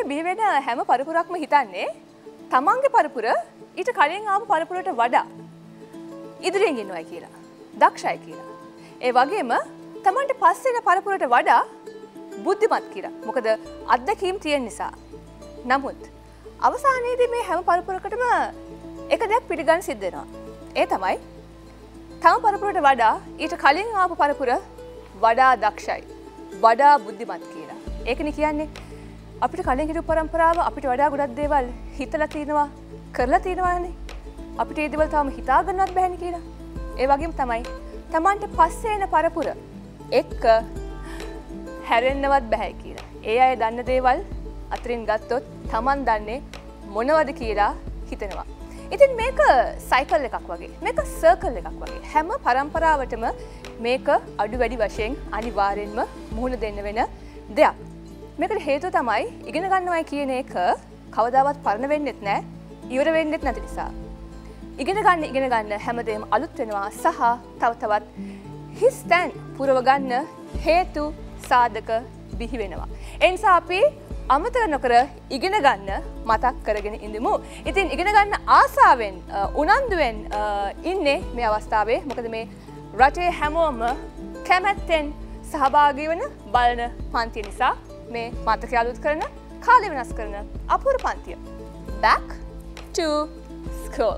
ලෝකෙ බිහි වෙන හැම පරපුරක්ම හිතන්නේ තමන්ගේ පරපුර ඊට කලින් ආපු පරපුරට වඩා ඉදිරියෙන් ඉන්නවයි කියලා. දක්ෂයි කියලා. ඒ වගේම තමන්ට පස්සේ එන පරපුරට වඩා බුද්ධිමත් කියලා. මොකද අත්දැකීම් තියෙන නිසා. නමුත් අවසානයේදී මේ හැම පරපුරකටම එක දෙයක් පිළිගන්න සිද්ධ වෙනවා. ඒ තමයි තම පරපුරට වඩා ඊට කලින් ආපු පරපුර වඩා දක්ෂයි. වඩා බුද්ධිමත් කියලා. ඒකනේ කියන්නේ අපිට කලින් හිටපු પરම්පරාව අපිට වඩා ගොඩක් දේවල් හිතලා තිනවා කරලා තිනවානේ. අපිට ඒ දේවල් තාම හිතා ගන්නවත් බැහැ කියලා. ඒ වගේම තමයි Tamanට පස්සේ එන පරපුර එක්ක හැරෙන්නවත් බැහැ කියලා. ඒ අය දන්න දේවල් අතරින් ගත්තොත් Taman දන්නේ මොනවද කියලා හිතනවා. ඉතින් මේක සයිකල් එකක් වගේ. මේක සර්කල් එකක් වගේ. හැම પરම්පරාවටම මේක අඩු වැඩි වශයෙන් අනිවාර්යෙන්ම මුහුණ දෙන්න වෙන දෙයක්. මේකට හේතුව තමයි ඉගෙන ගන්නවයි කියන එක කවදාවත් පරණ වෙන්නෙත් නැහැ, ඉවර වෙන්නෙත් නැති නිසා. ඉගෙන ගන්න හැමදේම අලුත් වෙනවා සහ තව තවත් හිස් තැන් පුරව ගන්න හේතු සාධක බිහි වෙනවා. ඒ නිසා අපි අමතක නොකර ඉගෙන ගන්න මතක් කරගෙන ඉඳමු. ඉතින් ඉගෙන ගන්න ආසාවෙන් උනන්දුවෙන් ඉන්නේ මේ අවස්ථාවේ. මොකද මේ රටේ හැමෝම කැමැත්තෙන් සහභාගී වෙන බලන පන්තිය නිසා මේ මතකය අලුත් කරන කාලය වෙනස් කරන අපූර්ව පන්තිය. Back to school.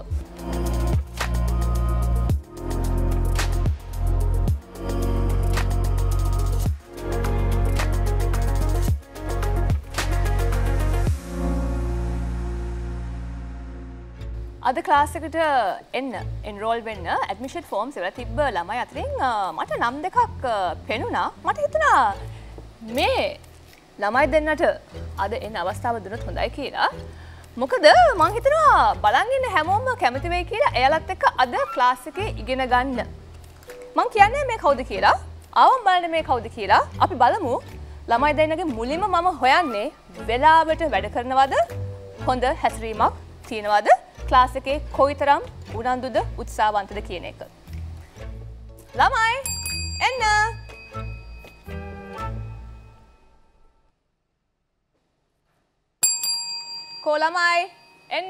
අද ක්ලාස් එකට එන්න එන්රෝල් වෙන්න ඇඩ්මිෂන් ෆෝම්ස් ඉවරලා තිබ්බ ළමයි අතරින් මට නම් දෙකක් පෙනුණා. මට හිතුණා මේ ළමයි දෙන්නට අද එන්න අවස්ථාව දුන්නොත් හොඳයි කියලා. මොකද මං හිතනවා බලන් ඉන්න හැමෝම කැමති වෙයි කියලා එයාලත් එක්ක අද ක්ලාස් එකේ ඉගෙන ගන්න. මං කියන්නේ මේ කවුද කියලා. ආවම බලන්න මේ කවුද කියලා. අපි බලමු ළමයි දෙන්නගේ මුලින්ම මම හොයන්නේ වෙලාවට වැඩ කරනවද? හොඳ හැසිරීමක් තියෙනවද? ක්ලාස් එකේ කොයිතරම් උනන්දුද උත්සාහවන්තද කියන එක. ළමයි එන්න. කෝ ළමයි එන්න.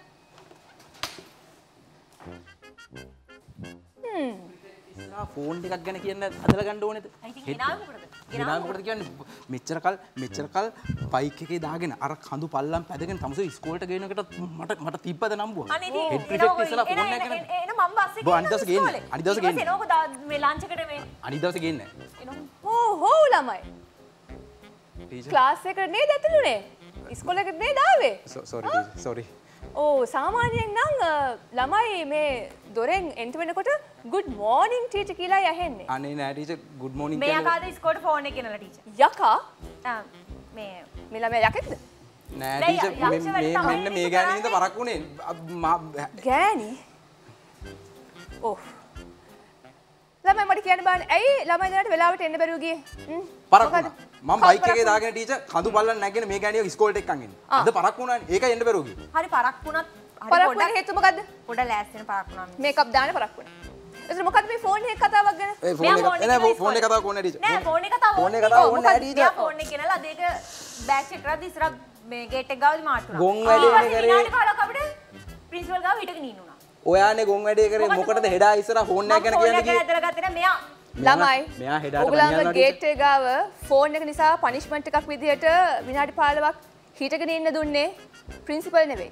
ෆෝන් එකක් ගැන කියන්න හදලා ගන්න ඕනේද? ගෙනාවකටද කියන්නේ මෙච්චර කල් බයික් එකේ දාගෙන අර කඳු පල්ලම් පැදගෙන තමසේ ඉස්කෝලේට ගේනකට මට තිබ්බද නම්බුව? හෙඩ් ප්‍රිෆෙක්ට් ඉස්සලා ෆෝන් එකක් ගැන. එන මම බස් එකේ. අනිත් දවසේ ගේන්න. අනිත් දවසේ ගේන්න. එනකො මේ ලන්ච් එකට මේ. අනිත් දවසේ ගේන්න. හෝ ළමයි. ක්ලාස් එකට නේද ඇතුළුනේ? ඉස්කෝලේ එකට නේද ආවේ? සෝරි. ඕ සාමාන්‍යයෙන් නම් ළමයි මේ දොරෙන් එන්ටර් වෙනකොට good morning teacher කියලා යහෙන්නේ. අනේ නෑ ටීචර් good morning කියලා. මේ යකාද ඉස්කෝලේට ෆෝන් එක ගෙනලා ටීචර්. යකා? මේ ළමයා යකෙක්ද? නෑ ටීචර් මෙන්න මේ ගෑණි හින්දා පරක් වුණේ. ගෑණි? ඔව්. ළමයි මට කියන්න බෑනේ. ඇයි ළමයි දෙනාට වෙලාවට එන්න බැරුව ගියේ? පරක් වුණා. මම බයික් එකේ දාගෙන ටීචර් කඳු බලන්න නැගගෙන මේ ගෑණිව ඉස්කෝලේට එක්කන් එන්නේ. අද පරක් වුණානේ. ඒකයි එන්න බැරුව ගියේ. හරි පරක් වුණත් පරක් වුණ හේතුව මොකද්ද? පොඩ ලෑස්තින පරක් වුණා. මේකප් දාන්න පරක් වුණා. එතන මොකද්ද මේ ෆෝන් එකේ කතාවක් ගැන? ෆෝන් එකේ කතාවක් ඕනේ ටීචර්. නෑ ෆෝන් එකේ කතාවක් ඕනේ නෑ ටීචර්. මෙයා ෆෝන් එකේ ගෙනලා අද ඒක බෑග් චෙක් කරද්දි ඉස්සරහ මේ ගේට් එක ගාවදී මාට් වුණා. ගොන් වැඩේනේ කරේ. විනාඩි 15ක් අපිට ප්‍රින්සිපල් ගාව හිටගෙන ඉන්නුණා. ඔයානේ ගොන් වැඩේ කරේ මොකටද හෙඩා ඉස්සරහ ෆෝන් එක ගැන කියන්නේ කිව්වේ? ෆෝන් එක ඇදලා ගත්තේ නෑ මෙයා. ළමයි මෙයා හෙඩාට ඔයගොල්ලන්ගේ ගේට් එක ගාව ෆෝන් එක නිසා පනිෂ්මන්ට් එකක් විදිහට විනාඩි 15ක් හිටගෙන ඉන්න දුන්නේ ප්‍රින්සිපල් නෙවෙයි.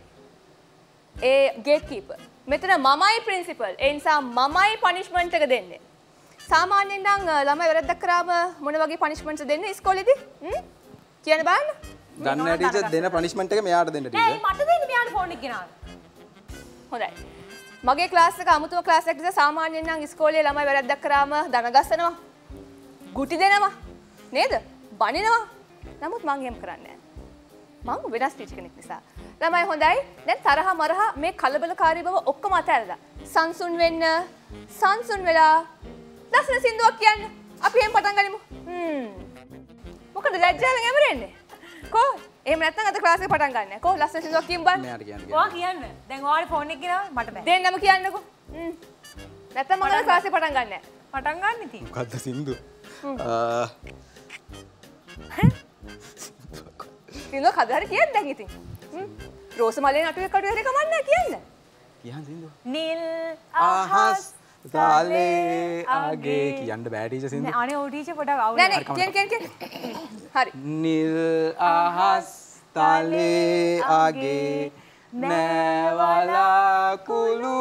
ඒ ගේට් කීපර්. මෙතන මමයි ප්‍රින්සිපල්. ඒ නිසා මමයි පනිෂ්මන්ට් එක දෙන්නේ. සාමාන්‍යයෙන් නම් ළමයි වැරද්දක් කරාම මොන වගේ පනිෂ්මන්ට්ස් දෙන්නේ ඉස්කෝලේදී? කියන්න බලන්න. දන්නේ නැහැ ටීචර් දෙන පනිෂ්මන්ට් එක මෙයාට දෙන්න ටීචර්. නෑ මට දෙන්න මෙයාට ෆෝන් එක ගෙනාවා. හොඳයි. මගේ ක්ලාස් එක අමුතුම ක්ලාස් එකක් නිසා සාමාන්‍යයෙන් නම් ඉස්කෝලේ ළමයි වැරද්දක් කරාම දන ගස්සනවා. ගුටි දෙනවා. නේද? බනිනවා. නමුත් මං එහෙම කරන්නේ නැහැ. මං වෙනස් ටීචර් කෙනෙක් නිසා. ළමයි හොඳයි. දැන් තරහ මරහ මේ කලබලකාරී බව ඔක්කොම අතහැරලා සංසුන් වෙන්න. සංසුන් වෙලා ලස්සන සින්දුවක් කියන්න. අපි එහෙම පටන් ගනිමු. මොකද ලැජ්ජාවෙන් එමරෙන්නේ? කො එහෙම නැත්නම් අද ක්ලාස් එක පටන් ගන්න. කො ලස්සන සින්දුවක් කියමු බලන්න. මෙයාට කියන්න. ඔයා කියන්න. දැන් ඔයාලේ ෆෝන් එක ගෙනාවා මට බෑ. දෙන්නම කියන්නකෝ. නැත්නම් මම අද ක්ලාස් එක පටන් ගන්න නැහැ. පටන් ගන්න ඉතින්. මොකද්ද සින්දුව? සින්දුව කවදා හරි කියන්න දැන් ඉතින්. රෝස මලේ නටුවේ කටුවේ හරි කමන්න කියන්න. කියහන් සින්දුව. නිල් ආහස් තාලේ ආගේ කියන්න බෑ ටීචර් සින්දුව. අනේ ඔය ටීචර් පොඩක් අවුල්. නෑ නෑ කියන්න. හරි. නිල් ආහස් තාලේ ආගේ නෑවලා කුළු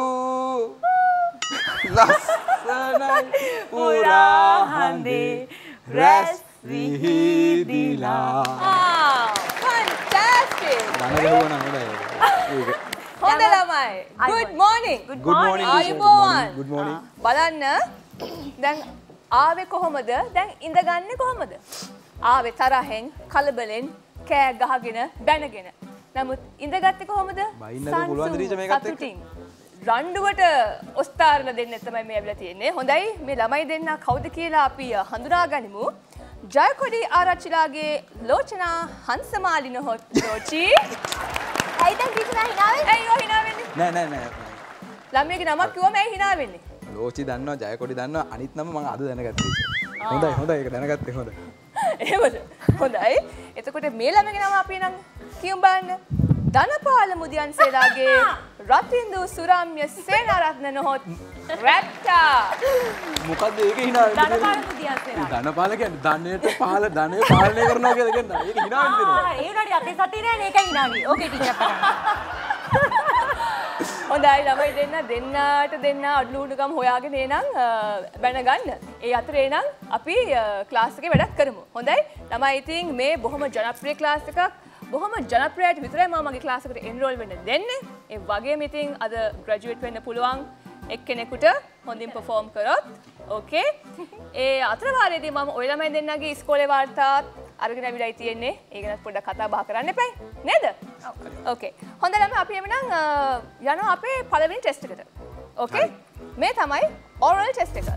ලස්සනයි පුරා හඳේ රැස් විහිදිලා. Fantastic. දන ගැහුවා නම් හොඳයි. ඒක. හොඳ ළමයි. Good morning. Good morning. ආයුබෝවන්. Good morning. බලන්න දැන් ආවේ කොහොමද? දැන් ඉඳගන්නේ කොහොමද? ආවේ තරහෙන්, කලබලෙන්, කෑ ගහගෙන, බැනගෙන. නමුත් ඉඳගත්තේ කොහොමද? බයින්නද පුළුවන් ද ටීචර් මේකත් එක්ක? රණ්ඩුවට ඔස්තාරලා දෙන්න තමයි මේ ඇවිල්ලා තියෙන්නේ. හොඳයි මේ ළමයි දෙන්න කවුද කියලා අපි හඳුනා ගනිමු. ජයකොඩි ආරච්චිලාගේ ලෝචනා හංසමාලි නොහොත් ලෝචි. ඇයි දැන් ටීචර් hina වෙන්නේ? ඇයි ඔය hina වෙන්නේ? නෑ. ළමයිගේ නමක් කිව්වම ඇයි hina වෙන්නේ? ලෝචි දන්නවා ජයකොඩි දන්නවා අනිත් නම මම අද දැනගත්තා ටීචර්. හොඳයි ඒක දැනගත්තේ හොඳයි. එහෙමද? හොඳයි. එතකොට මේ ළමයිගේ නම අපි නම් කියමු බලන්න. ධනපාල මුදියන්සේලාගේ රතින්දු සුරම්‍ය සේනාරත්න නොහොත් රැට්ටා. මොකද්ද ඒක hina වෙන්නේ? ධනපාල මුදියන්සේලා. ධනපාල කියන්නේ ධනයට ධනය පාලනය කරනවා කියලා කියනවා. ඒක hina වෙන්නේ. ඒ උනාට අපේ සතියේ නෑ ඒකයි hina ගියේ. ඕකේ ටීචර් අප්පා. හොඳයි ළමයි දෙන්නට අඩලුඩුකම් හොයාගෙන එනං බැනගන්න. ඒ අතරේ නම් අපි ක්ලාස් එකේ වැඩක් කරමු. හොඳයි. ළමයි ඉතින් මේ බොහොම ජනප්‍රිය ක්ලාස් එකක්. බොහොම ජනප්‍රියයට විතරයි මම මගේ ක්ලාස් එකට එන්රෝල් වෙන්න දෙන්නේ. ඒ වගේම ඉතින් අද ග්‍රැජුවේට් වෙන්න පුළුවන් එක්කෙනෙකුට හොඳින් පර්ෆෝම් කරොත්. ඕකේ. ඒ අතර වාරයේදී මම ඔය ළමයි දෙන්නගේ ඉස්කෝලේ වාර්තාත් අරගෙන ඇවිල්ලායි තියෙන්නේ. ඒක ගැන පොඩ්ඩක් කතා බහ කරන්න එපයි. නේද? ඕකේ. හොඳ ළමයි අපි එමුනම් යනවා අපේ පළවෙනි ටෙස්ට් එකට. ඕකේ? මේ තමයි ඔරල් ටෙස්ට් එක.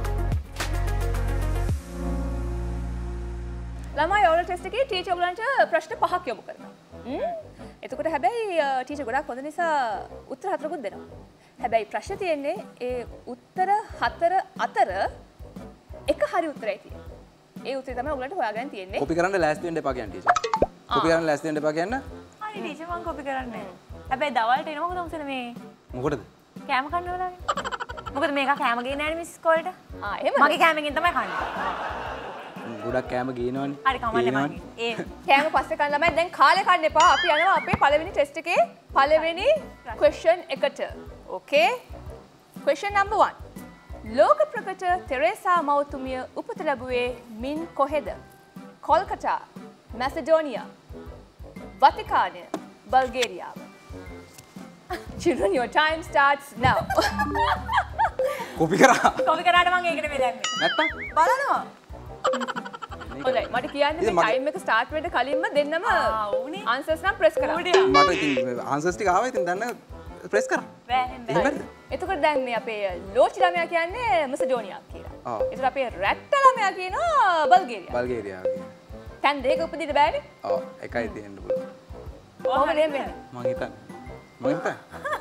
ළමයි ඔරල් ටෙස්ට් එකේ ටීචර් ඔයගලන්ට ප්‍රශ්න 5ක් යොමු කරනවා. එතකොට හැබැයි ටීචර් ගොඩක් හොඳ නිසා උත්තර 4කුත් දෙනවා. හැබැයි ප්‍රශ්නේ තියෙන්නේ ඒ උත්තර 4 අතර එක හරි උත්තරයි තියෙන්නේ. ඒ උත්තරය තමයි ඔයගලන්ට හොයාගන්න තියෙන්නේ. කොපි කරන්න ලෑස්ති වෙන්න එපා කියන්නේ ටීචර්. කොපි කරන්න ලෑස්ති වෙන්න එපා කියන්න. හරි ටීචර් මම කොපි කරන්නේ. හැබැයි දවල්ට එන මොකද මොකද මේ මොකටද? කෑම කන්න වෙලාවේ. මොකද මේක කෑම ගේන්නේ නැහැ නේ මිස් ඉස්කෝලේට. එහෙමද? මගේ කෑමකින් තමයි කන්නේ. ගොඩක් කෑම ගේනවනේ. හරි කමන්නේ මගේ. ඒ කෑම පස්සේ කන්න ළමයි දැන් කාලේ කන්න එපා. අපි යනවා අපේ පළවෙනි ටෙස්ට් එකේ පළවෙනි question එකට. Okay? Question number 1. ලෝක ප්‍රකට තෙරේසා මෞතුමිය උපත ලැබුවේ මින් කොහෙද? කොල්කතා, මැසඩෝනියා, වතිකානය, බල්ගේරියාව. Children, your time starts now. Copy කරා. කොපි කරාට මම ඒකට මේ දැම්මේ. නැත්තම් බලනවා. හොඳයි මට කියන්න මේ ටයිම් එක ස්ටාර්ට් වෙන්න කලින්ම දෙන්නම උනේ. ආන්සර්ස් නම් ප්‍රෙස් කරා. මට ඉතින් ආන්සර්ස් ටික ආවා ඉතින් දන්න ප්‍රෙස් කරා. එහෙමද? එතකොට දැන් මේ අපේ ලෝචි ළමයා කියන්නේ මැසඩෝනියා කියලා. ආ. ඒතර අපේ රැට්ට ළමයා කියනවා බල්ගේරියා. බල්ගේරියාව කියන්නේ. තැන් දෙක උපදින්න බෑනේ. ඔව් එකයි තියෙන්න පුළුවන්. කොහොමද වෙන්නේ? මං හිතන්නේ.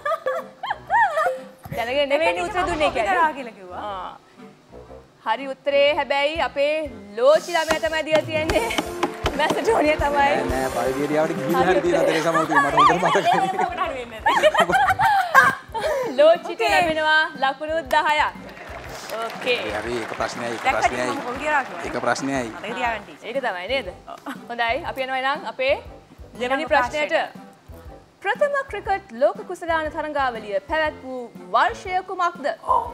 දැනගෙන නෙවෙයි උත්තර දුන්නේ කරා කියන්නේ. කියලා කිව්වා. ආ. හරි උත්තරේ හැබැයි අපේ ලෝචි ළමයා තමයි දීලා තියෙන්නේ. මැසඩෝනියා තමයි. නෑ බල්ගේරියාවට ගිහින් හරි තියෙන අතරේ සමෝතිය මට හොඳට මතකයි. ඒකකට හරි වෙන්නේ නැහැ. ලෝචිට ලැබෙනවා ලකුණු 10ක්. ඕකේ. හරි එක ප්‍රශ්නයයි මම කොහොමද කියලා කිව්වා. එක ප්‍රශ්නයයි. මතක තියාගන්න ටීචර්. ඒක තමයි නේද? හොඳයි අපි යනවා එහෙනම් අපේ දෙවෙනි ප්‍රශ්නයට. ප්‍රථම ක්‍රිකට් ලෝක කුසලාන තරඟාවලිය පැවැත් වූ වර්ෂය කුමක්ද?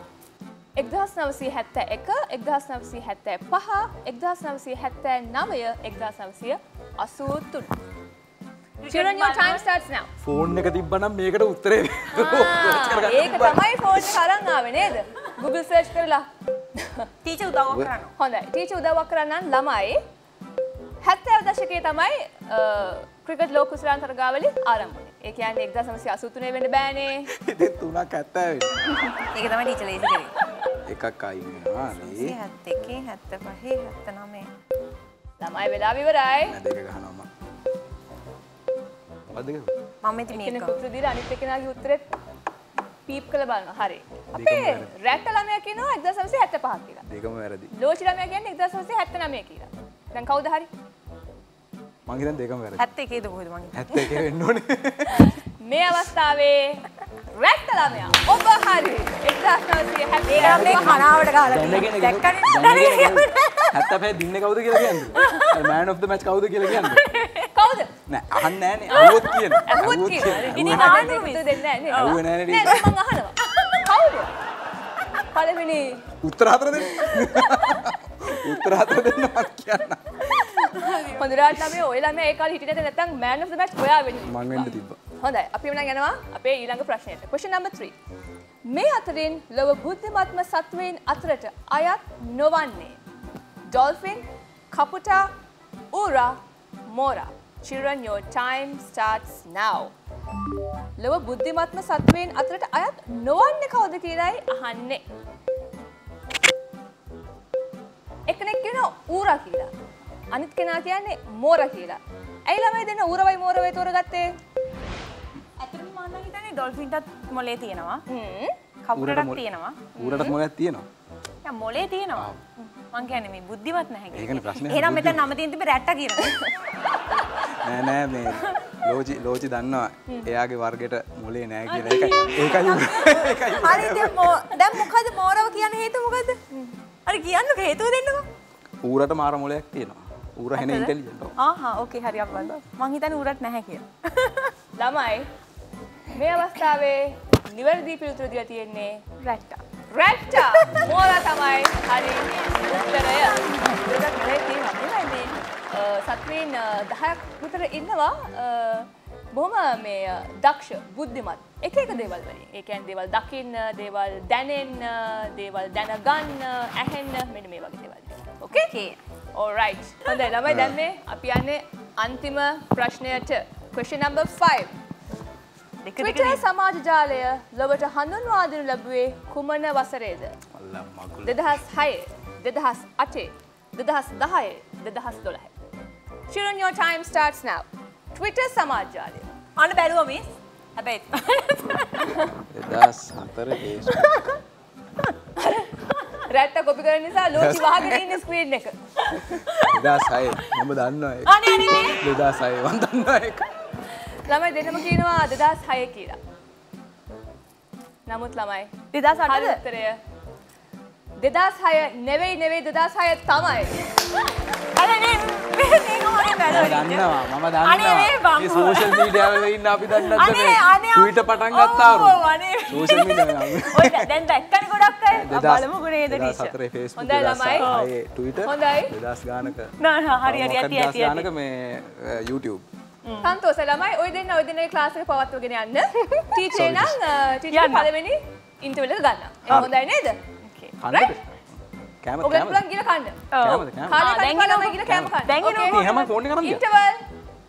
1971, 1975, 1979, 1983. Children, your time starts now. Phone එක තිබ්බනම් මේකට උත්තරේ ඒක තමයි ෆෝන් එක අරන් ආවේ නේද? Google search කරලා. ටීචර් උදව්වක් කරනවා. හොඳයි. ටීචර් උදව්වක් කරන්න ළමයි 70 දශකයේ තමයි ක්‍රිකට් ලෝක කුසලාන තරගාවලිය ආරම්භ වුණේ. ඒ කියන්නේ 1983 වෙන්න බෑනේ. ඉතින් 3ක් 70 වෙන්න. ඒක තමයි ටීචර් ලේසි කරේ. එකක් අයින් වෙනවා නේ. 71, 75, 79. ළමයි වෙලාව ඉවරයි. නෑ දෙක ගහනවා මම. මොකද්ද ඒක? මම ඉතින් මේක කෙනෙක් උත්තර දීලා අනිත් එක්කෙනාගේ උත්තරෙත් පීප් කරලා බලනවා. හරි. අපේ රැට්ට ළමයා කියනවා 1975 කියලා. දෙකම වැරදි. ලෝචි ළමයා කියන්නේ 1979 කියලා. දැන් කවුද හරි? මං හිතන්නේ දෙකම වැරදි. 71 ද කොහෙද මං හිතන්නේ. 71 වෙන්න ඕනේ. මේ අවස්ථාවේ රැට්ට ළමයා ඔබ හරි 1970 ඒක නම් මේ කනාවට ගහලා දැනගෙන දැක්කනේ. 75 දින්නේ කවුද කියලා කියන්නේ? මෑන් ඔෆ් ද මැච් කවුද කියලා කියන්නේ? කවුද? නෑ අහන්නේ නෑනේ. අහුවොත් කියන. ඇහුවොත් කියන. ඉතින් ආන්නේ උත්තර දෙන්නේ නැහැ නේ. අහුවේ නෑනේ. නෑ මම අහනවා. කවුද? පළවෙනි උත්තර හතර දෙන්න. උත්තර හතර දෙන්න මම කියන්න. හොඳට ළමයි ඔය ළමයා ඒ කාලේ හිටියේ නැත්නම් මෑන් ඔෆ් ද මැච් ඔයා වෙන්නේ. මං වෙන්න තිබ්බා. හොඳයි අපි එමුනම් යනවා අපේ ඊළඟ ප්‍රශ්නයට. question number 3. මේ අතරින් ලොව බුද්ධිමත්ම සත්වයින් අතරට අයත් නොවන්නේ dolphin, කපුටා, ඌරා, මෝරා. Children, your time starts now. ලොව බුද්ධිමත්ම සත්වයින් අතරට අයත් නොවන්නේ කවුද කියලායි අහන්නේ. එක්කෙනෙක් කියනවා ඌරා කියලා. අනිත් කෙනා කියන්නේ මෝරා කියලා. ඇයි ළමයි දෙන්න ඌරවයි මෝරවයි තෝරගත්තේ? ඇත්තටම මම නම් හිතන්නේ ඩොල්ෆින්ටත් මොලේ තියෙනවා. හ්ම්. කපුටටත් තියෙනවා. ඌරටත් මොලයක් තියෙනවා. දැන් මොලේ තියෙනවා. මං කියන්නේ මේ බුද්ධිවත් නැහැ කියලා. ඒකනේ ප්‍රශ්නේ. එහෙනම් මෙතන නම තියෙන තිබ්බේ රැට්ටා කියලා. නෑ මේ ලෝචි දන්නවා එයාගේ වර්ගයට මොලේ නෑ කියලා. ඒකයි හරි දැන් මොකද මෝරව කියන හේතුව මොකද? හරි කියන්නකෝ හේතුව දෙන්නකෝ. ඌරට මාර මොලයක් තියෙනවා. ඌර හෙන ඉන්ටෙලිජන්ට්. ආහා ඕකේ හරි අප්පන්. මං හිතන්නේ ඌරට නැහැ කියලා. ළමයි මේ අවස්ථාවේ නිවැරදි පිළිතුර දීලා තියෙන්නේ රැට්ටා. රැට්ටා මෝරා තමයි හරි උත්තරය. දෙයක් නෙවෙයි තියෙනවා. මේ සත්වීන් 10ක් විතර ඉන්නවා බොහොම මේ දක්ෂ බුද්ධිමත් එක එක දේවල් වලින්. ඒ කියන්නේ දේවල් දකින්න, දේවල් දැනෙන්න, දේවල් දැනගන්න, ඇහෙන්න මෙන්න මේ වගේ දේවල්. Okay? Alright. හොඳයි ළමයි දැන් මේ අපි යන්නේ අන්තිම ප්‍රශ්නයට. Question number 5. Twitter සමාජ ජාලය ලොවට හඳුන්වා දෙනු ලැබුවේ කුමන වසරේද? 2006, 2008, 2010, 2012. Children, your time starts now. Twitter සමාජ ජාලය. අන්න බැලුවා මිස්. හැබැයි 2004 Facebook. රැට්ට කොපි කරන නිසා ලෝචි වහගෙන ඉන්න ස්ක්‍රීන් එක. 2006 මම දන්නවා ඒක. අනේ අනේ 2006 මම දන්නවා ඒක. ළමයි දෙන්නම කියනවා 2006 කියලා. නමුත් ළමයි 2008 ද? උත්තරය 2006 නෙවෙයි 2006 තමයි. අනේ නේ මේක මොකද බැලුවා? මම අනේ දන්නවා. බං. මේ සෝෂල් මීඩියා වල ඉන්න අපි දන්නේ නැද්ද අනේ, මේ? අනේ, ට්විටර් පටන් ගත්තාරු. ඔව් අනේ. සෝෂල් මීඩියා ඔය දැන් දැක්කනේ ගොඩක් අය. බලමුකෝ නේද ටීචර්. 2004 Facebook හොඳයි ළමයි. 2006 Twitter හොඳයි. 2000 ගානක නෑ හරි හරි ඇති 2000 ඇති. ගානක මේ YouTube. සන්තෝෂයි ළමයි ඔය දෙන්නේ ක්ලාස් එක පවත්වගෙන යන්න. ටීචර් නම් ටීචර් යන්න. පළවෙනි ඉන්ටර්වල් එක ගන්නවා. ඒක හොඳයි නේද? කන්නද? කැම ඔබට කැම. පුළුවන් ගිහලා කන්න. කැමද කැම. කාලේ දැන් කන්න එනවා. ගිහලා කෑම කන්න. දැන් එනවා. Okay. මේ හැම ෆෝන් එක අරන් ගියා. Interval.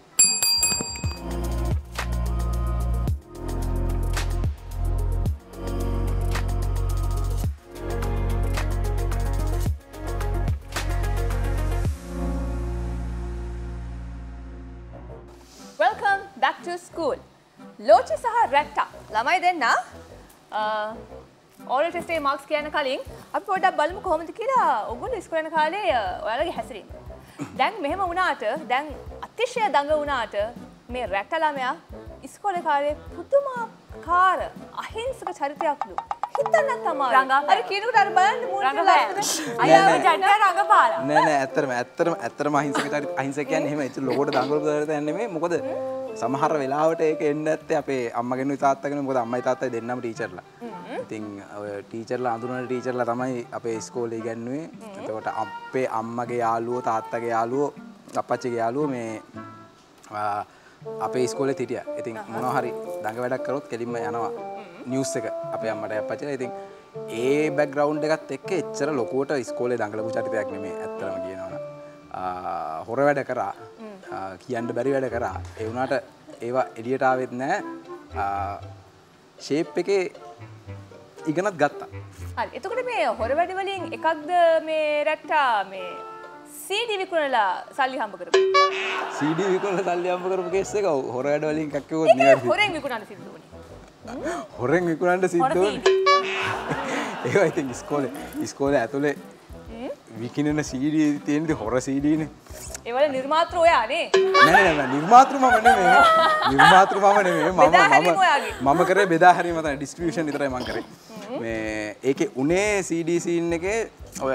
Welcome back to school. Lochi සහ රැට්ටා ළමයි දෙන්න ඕරල් ටෙස්ට් එකේ මාක්ස් කියන්න කලින් අපි පොඩ්ඩක් බලමු කොහොමද කියලා ඔයගොල්ලෝ ඉස්කෝලේ යන කාලේ ඔයාලගේ හැසිරීම. දැන් මෙහෙම වුණාට දැන් අතිශය දඟ වුණාට මේ රැට්ටා ළමයා ඉස්කෝලේ කාලේ පුදුමාකාර අහිංසක චරිතයක්ලු. හිතන්න තමයි. අර කියනකොට අර බලන්න මූණ අයියා ජඩ රඟපාලා. නෑ ඇත්තටම අහිංසක කියන්නේ එහෙම ඉතින් ලොකෝට දඟලපු දරට යන්නේ නෙමෙයි. මොකද සමහර වෙලාවට ඒක එන්නේ නැත්තේ අපේ අම්මගෙනුයි තාත්තගෙනුයි. මොකද අම්මයි තාත්තයි දෙන්නම ටීචර්ලා. ඉතින් ඔය ටීචර්ලා අඳුරන ටීචර්ලා තමයි අපේ ඉස්කෝලේ ඉගෙනුවේ. එතකොට අපේ අම්මගේ යාළුවෝ තාත්තගේ යාළුවෝ අප්පච්චිගේ යාළුවෝ මේ අපේ ඉස්කෝලේ හිටියා. ඉතින් මොනවා හරි දඟ වැඩක් කරොත් කෙලින්ම යනවා නිවුස් එක අපේ අම්මට අප්පච්චිලා. ඉතින් ඒ බෑග්ග්‍රවුන්ඩ් එකත් එක්ක එච්චර ලොකුවට ඉස්කෝලේ දඟලපු චරිතයක් නෙමෙයි ඇත්තටම කියනවනම්. හොර වැඩ කරා. කියන්න බැරි වැඩ කරා. ඒ වුණාට ඒවා එළියට ආවෙත් නැහැ. ෂේප් එකේ ඉගෙනත් ගත්තා. හරි. එතකොට මේ හොර වැඩ වලින් එකක්ද මේ රැට්ටා මේ CD විකුණලා සල්ලි හම්බ කරපු. CD විකුණලා සල්ලි හම්බ කරපු කේස් එක හොර වැඩ වලින් එකක් කිව්වොත් නිවැරදි. හොරෙන් විකුණන්න සිද්ධ වුණේ. හොරෙන් විකුණන්න සිද්ධ වුණේ. ඒවා ඉතින් ඉස්කෝලේ ඇතුලේ විකිනන CD තියෙන්නේ හොර CD නේ. ඒවල නිර්මාතෘ ඔයානේ. නෑ නිර්මාතෘ මම නෙමෙයි. නිර්මාතෘ මම නෙමෙයි. මම කරේ බෙදා හැරීම තමයි ඩිස්ට්‍රිබියුෂන් විතරයි මම කරේ. මේ ඒකේ උනේ CD scene එකේ ඔය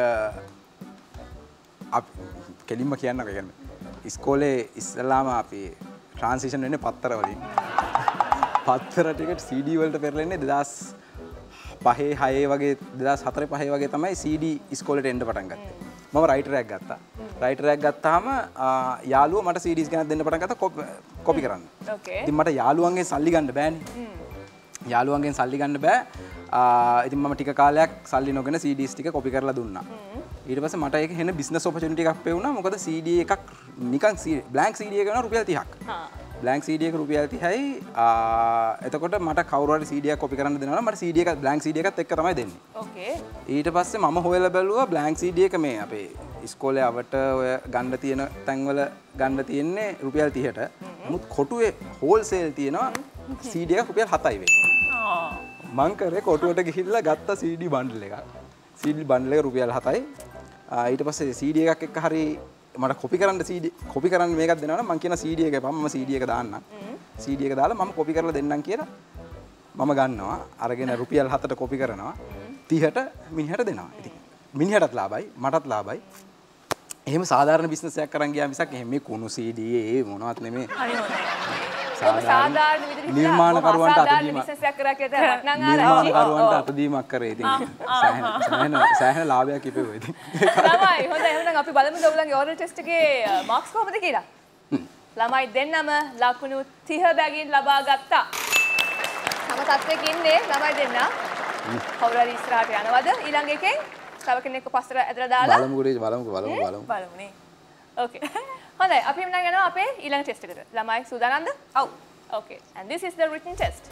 කෙලින්ම කියන්නකෝ කියන්නේ. ඉස්කෝලේ ඉස්සලාම අපි ට්‍රාන්සිෂන් වෙන්නේ පත්තර වලින්. පත්තර ටිකට CD වලට පෙරලෙන්නේ 2005 6 වගේ 2004 5 වගේ තමයි CD ඉස්කෝලේට එන්න පටන් ගත්තේ. මම රයිටර් එකක් ගත්තා. රයිටර් එකක් ගත්තාම යාළුවා මට CDs ගෙනත් දෙන්න පටන් ගත්තා කොපි කරන්න. ඕකේ. ඉතින් මට යාළුවන්ගෙන් සල්ලි ගන්න බෑනේ. යාළුවන්ගෙන් සල්ලි ගන්න බෑ. ඉතින් මම ටික කාලයක් සල්ලි නොගෙන CDs ටික කොපි කරලා දුන්නා. ඊට පස්සේ මට ඒක හෙන බිස්නස් ඔපචුනිටි එකක් පෙවුණා. මොකද CD එකක් නිකන් බ්ලැන්ක් CD එක වෙනවා රුපියල් 30ක්. බ්ලැන්ක් CD එක රුපියල් 30යි. එතකොට මට කවුරු හරි CD එකක් කොපි කරන්න දෙනවා නම් මට CD එක බ්ලැන්ක් CD එකත් එක්ක තමයි දෙන්නේ. ඕකේ. ඊට පස්සේ මම හොයලා බැලුවා බ්ලැන්ක් CD එක මේ අපේ ඉස්කෝලේ අවට ඔය ගන්න තියෙන තැන්වල ගන්න තියෙන්නේ රුපියල් 30ට. නමුත් කොටුවේ හෝල්සේල් තියෙනවා CD එක රුපියල් 7යි වෙන්නේ. මං කරේ කොටුවට ගිහිල්ලා ගත්ත CD බන්ඩල් එකක්. CD බන්ඩල් එක රුපියල් 7යි. ඊට පස්සේ CD එකක් එක්ක හරි මට කොපි කරන්න මේකක් දෙනවා නම් මං කියන CD එක එපා මම CD එක දාන්නම්. CD එක දාලා මම කොපි කරලා දෙන්නම් කියලා මම ගන්නවා. අරගෙන රුපියල් 7ට කොපි කරනවා. 30ට මිනිහට දෙනවා. ඉතින් මිනිහටත් ලාභයි මටත් ලාභයි. එහෙම සාධාරණ බිස්නස් එකක් කරන් ගියා මිසක් එහෙම මේ කුණු CD ඒ මොනවත් නෙමෙයි. හරි හොඳයි. සාධාරණ විදිහට නිර්මාණකරුවන්ට අතදීමක් බිස්නස් එකක් කරා කියලා තමයි වටනම් ආරංචි. නිර්මාණකරුවන්ට අතදීමක් කරේ ඉතින් සෑහෙන ලාභයක් ඉපෙවුවා ඉතින්. ළමයි හොඳයි එහෙනම් අපි බලමු ඔයගොල්ලන්ගේ ඕරල් ටෙස්ට් එකේ මාක්ස් කොහොමද කියලා. ළමයි දෙන්නම ලකුණු 30 බැගින් ලබා ගත්තා. තම තත්ත්වයක ඉන්නේ ළමයි දෙන්න. කවුරු හරි ඉස්සරහට යනවද ඊළඟ එකෙන්? තව කෙනෙක්ව පස්සට ඇදලා දාලා බලමුනේ. ඕකේ. හොඳයි අපි එන්න යනවා අපේ ඊළඟ ටෙස්ට් එකට. ළමයි සූදානම්ද? ඔව්. Okay. And this is the written test.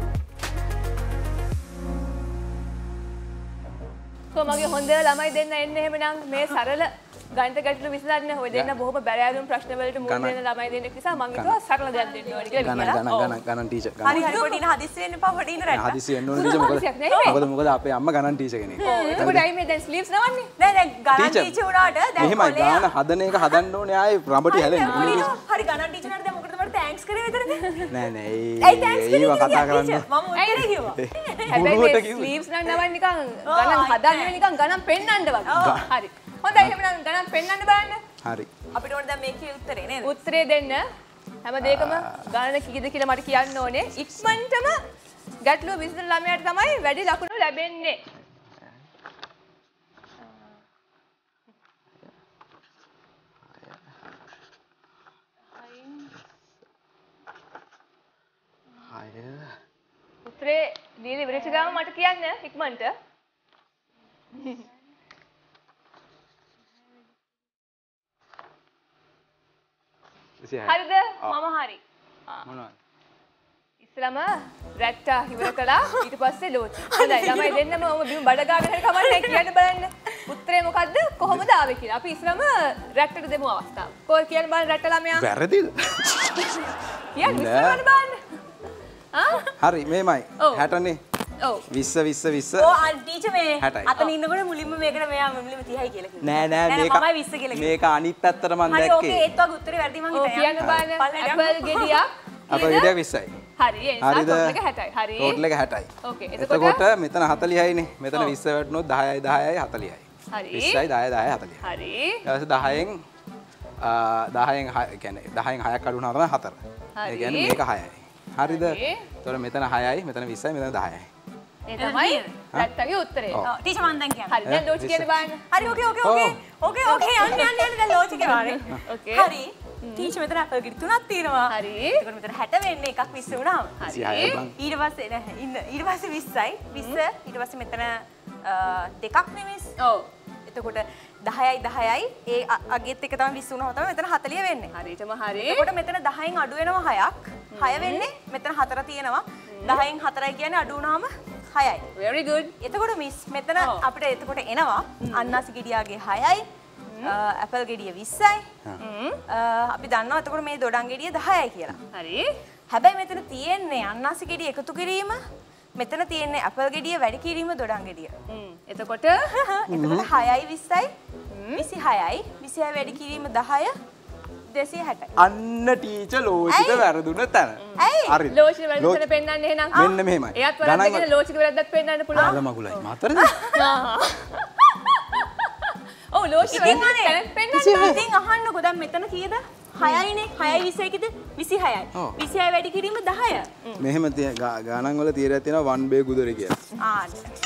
කොමගේ හොඳ ළමයි දෙන්න එන්න එහෙමනම් මේ සරල ගණිත ගැටලු විසඳන්න ඔය දෙන්න බොහොම බැරෑරුම් ප්‍රශ්න වලට මුහුණ දෙන ළමයි දෙන්නෙක් නිසා මම හිතුවා සරල දෙයක් දෙන්න ඕනේ කියලා විතරක්. ගණන් ටීචර්. හරි පොඩි ඉන හදිස්සි වෙන්න එපා පොඩි ඉන රැට. හදිස්සි වෙන්න ඕනේ ටීචර් මොකද අපේ අම්මා ගණන් ටීචර් කෙනෙක්. එතකොට අයි මේ දැන් ස්ලීව්ස් නවන්නේ. නෑ ගණන් ටීචර් උනාට දැන් මෙහෙමයි ගාන හදන එක හදන්න ඕනේ ආයේ රඹටි හැලෙන්නේ. හරි ගණන් ටීචර්ට දැන් මොකටද මට තෑන්ක්ස් කරේ විතරද? නෑ ඒව කතා කරන්න. මම උත්තරේ කිව්වා. හැබැයි ස්ලීව්ස් නම් නවන්නේ නිකන් ගණන් හදන්නේ නිකන් ගණන් පෙන්නන්න වගේ. හරි. හොඳයි එහෙනම් ගණන් පෙන්නන්න බලන්න. හරි. අපිට ඕනේ දැන් මේකේ උත්තරේ නේද? උත්තරේ දෙන්න. හැම දෙයකම ගණන කීයද කියලා මට කියන්න ඕනේ. ඉක්මනටම ගැටලුව විසඳන ළමයාට තමයි වැඩි ලකුණු ලැබෙන්නේ. උත්තරේ දීලා ඉවරච ගාම මට කියන්න ඉක්මනට. හරිද? මම හරි. මොනවද? ඉස්සලම රැට්ටා ඉවර කළා ඊට පස්සේ ලෝචි. හොඳයි ළමයි දෙන්නම ඔම බිම බඩ ගාගෙන හරි කමන්නේ කියන්න බලන්න. උත්තරේ මොකද්ද? කොහොමද ආවේ කියලා. අපි ඉස්සලම රැට්ටට දෙමු අවස්ථාව. කොහොම කියන්න බලන්න රැට්ට ළමයා. වැරදිද? කියන්න ඉස්සරහට බලන්න. හරි මේමයි 60නේ. ඔව් 20 20 20. ඕ ටීචර් මේ අතන ඉන්නකොට මුලින්ම මේකට මෙයා මුලින්ම 30යි කියලා කිව්වා. නෑ මේක මමයි 20 කියලා කිව්වා. මේක අනිත් පැත්තට මම දැක්කේ. හරි ඕකේ ඒත් වගේ උත්තරේ වැරදි මං හිතන්නේ. කියන්න බලන්න ඇපල් ගෙඩියක්. අපේ ගෙඩියක් 20යි. හරි ඒ නිසා ටෝටල් එක 60යි. හරි. ටෝටල් එක 60යි. ඕකේ එතකොට මෙතන 40යිනේ. මෙතන 20 වැටුනොත් 10යි 10යි 40යි. හරි. 20යි 10යි 10යි 40යි. හරි. ඊට පස්සේ 10න් කියන්නේ 10න් 6ක් අඩු වුණා තමයි 4. ඒ කියන්නේ මේක 6යි. හරිද? එතකොට මෙතන 6යි මෙතන 20යි මෙතන 10යි. ඒ තමයි රැට්ටගේ උත්තරේ. ඔව් ටීචර් මන් දැන් කියන්නේ. හරි දැන් ලෝචි කියන බලන්න. හරි ඕකේ යන්න දැන් ලෝචි කියවානේ. ඕකේ. හරි ටීචර් මෙතන අපල් ගෙඩි 3ක් තියෙනවා. හරි. එතකොට මෙතන 60 වෙන්නේ එකක් 20 වුණාම. හරි. ඊට පස්සේ නෑ ඊට පස්සේ 20යි 20 ඊට පස්සේ මෙතන දෙකක් නෙමෙයි. ඔව්. එතකොට 10යි 10යි ඒ අගෙත් එක තමයි 20 වුණාම තමයි මෙතන 40 වෙන්නේ. හරියටම හරි. එතකොට මෙතන 10න් අඩු වෙනවා 6ක්. 6 වෙන්නේ මෙතන 4 තියෙනවා. 10න් 4යි කියන්නේ අඩු වුණාම 6යි. very good. එතකොට මිස් මෙතන අපිට එතකොට එනවා අන්නාසි ගෙඩියාගේ 6යි. ඇපල් ගෙඩිය 20යි. අපි දන්නවා එතකොට මේ දොඩම් ගෙඩිය 10යි කියලා. හරි. හැබැයි මෙතන තියෙන්නේ අන්නාසි ගෙඩිය එකතු කිරීම මෙතන තියෙන්නේ ඇපල් ගෙඩිය වැඩි කිරීම දොඩම් ගෙඩිය. එතකොට 6යි 20යි 26යි 26 වැඩි කිරීම 10 260යි. අන්න ටීචර් ලෝචික වැරදුන තැන. හරි. ලෝචික වැරදුන පෙන්නන්න එහෙනම්. මෙන්න මෙහෙමයි. එයාත් වරද්දගෙන ලෝචික වැරද්දක් පෙන්නන්න පුළුවන්. අර මගුලයි මාතරද? ඔව් ලෝචික වැරද්දක් පෙන්නන්න. ඉතින් අහන්නකෝ දැන් මෙතන කීයද? 6යිනේ. 6යි 21ද 26යි. 26 වැඩි කිරීම 10. මෙහෙම ගණන් වල තීරයක් තියෙනවා 1 බේ ගුදර කියලා.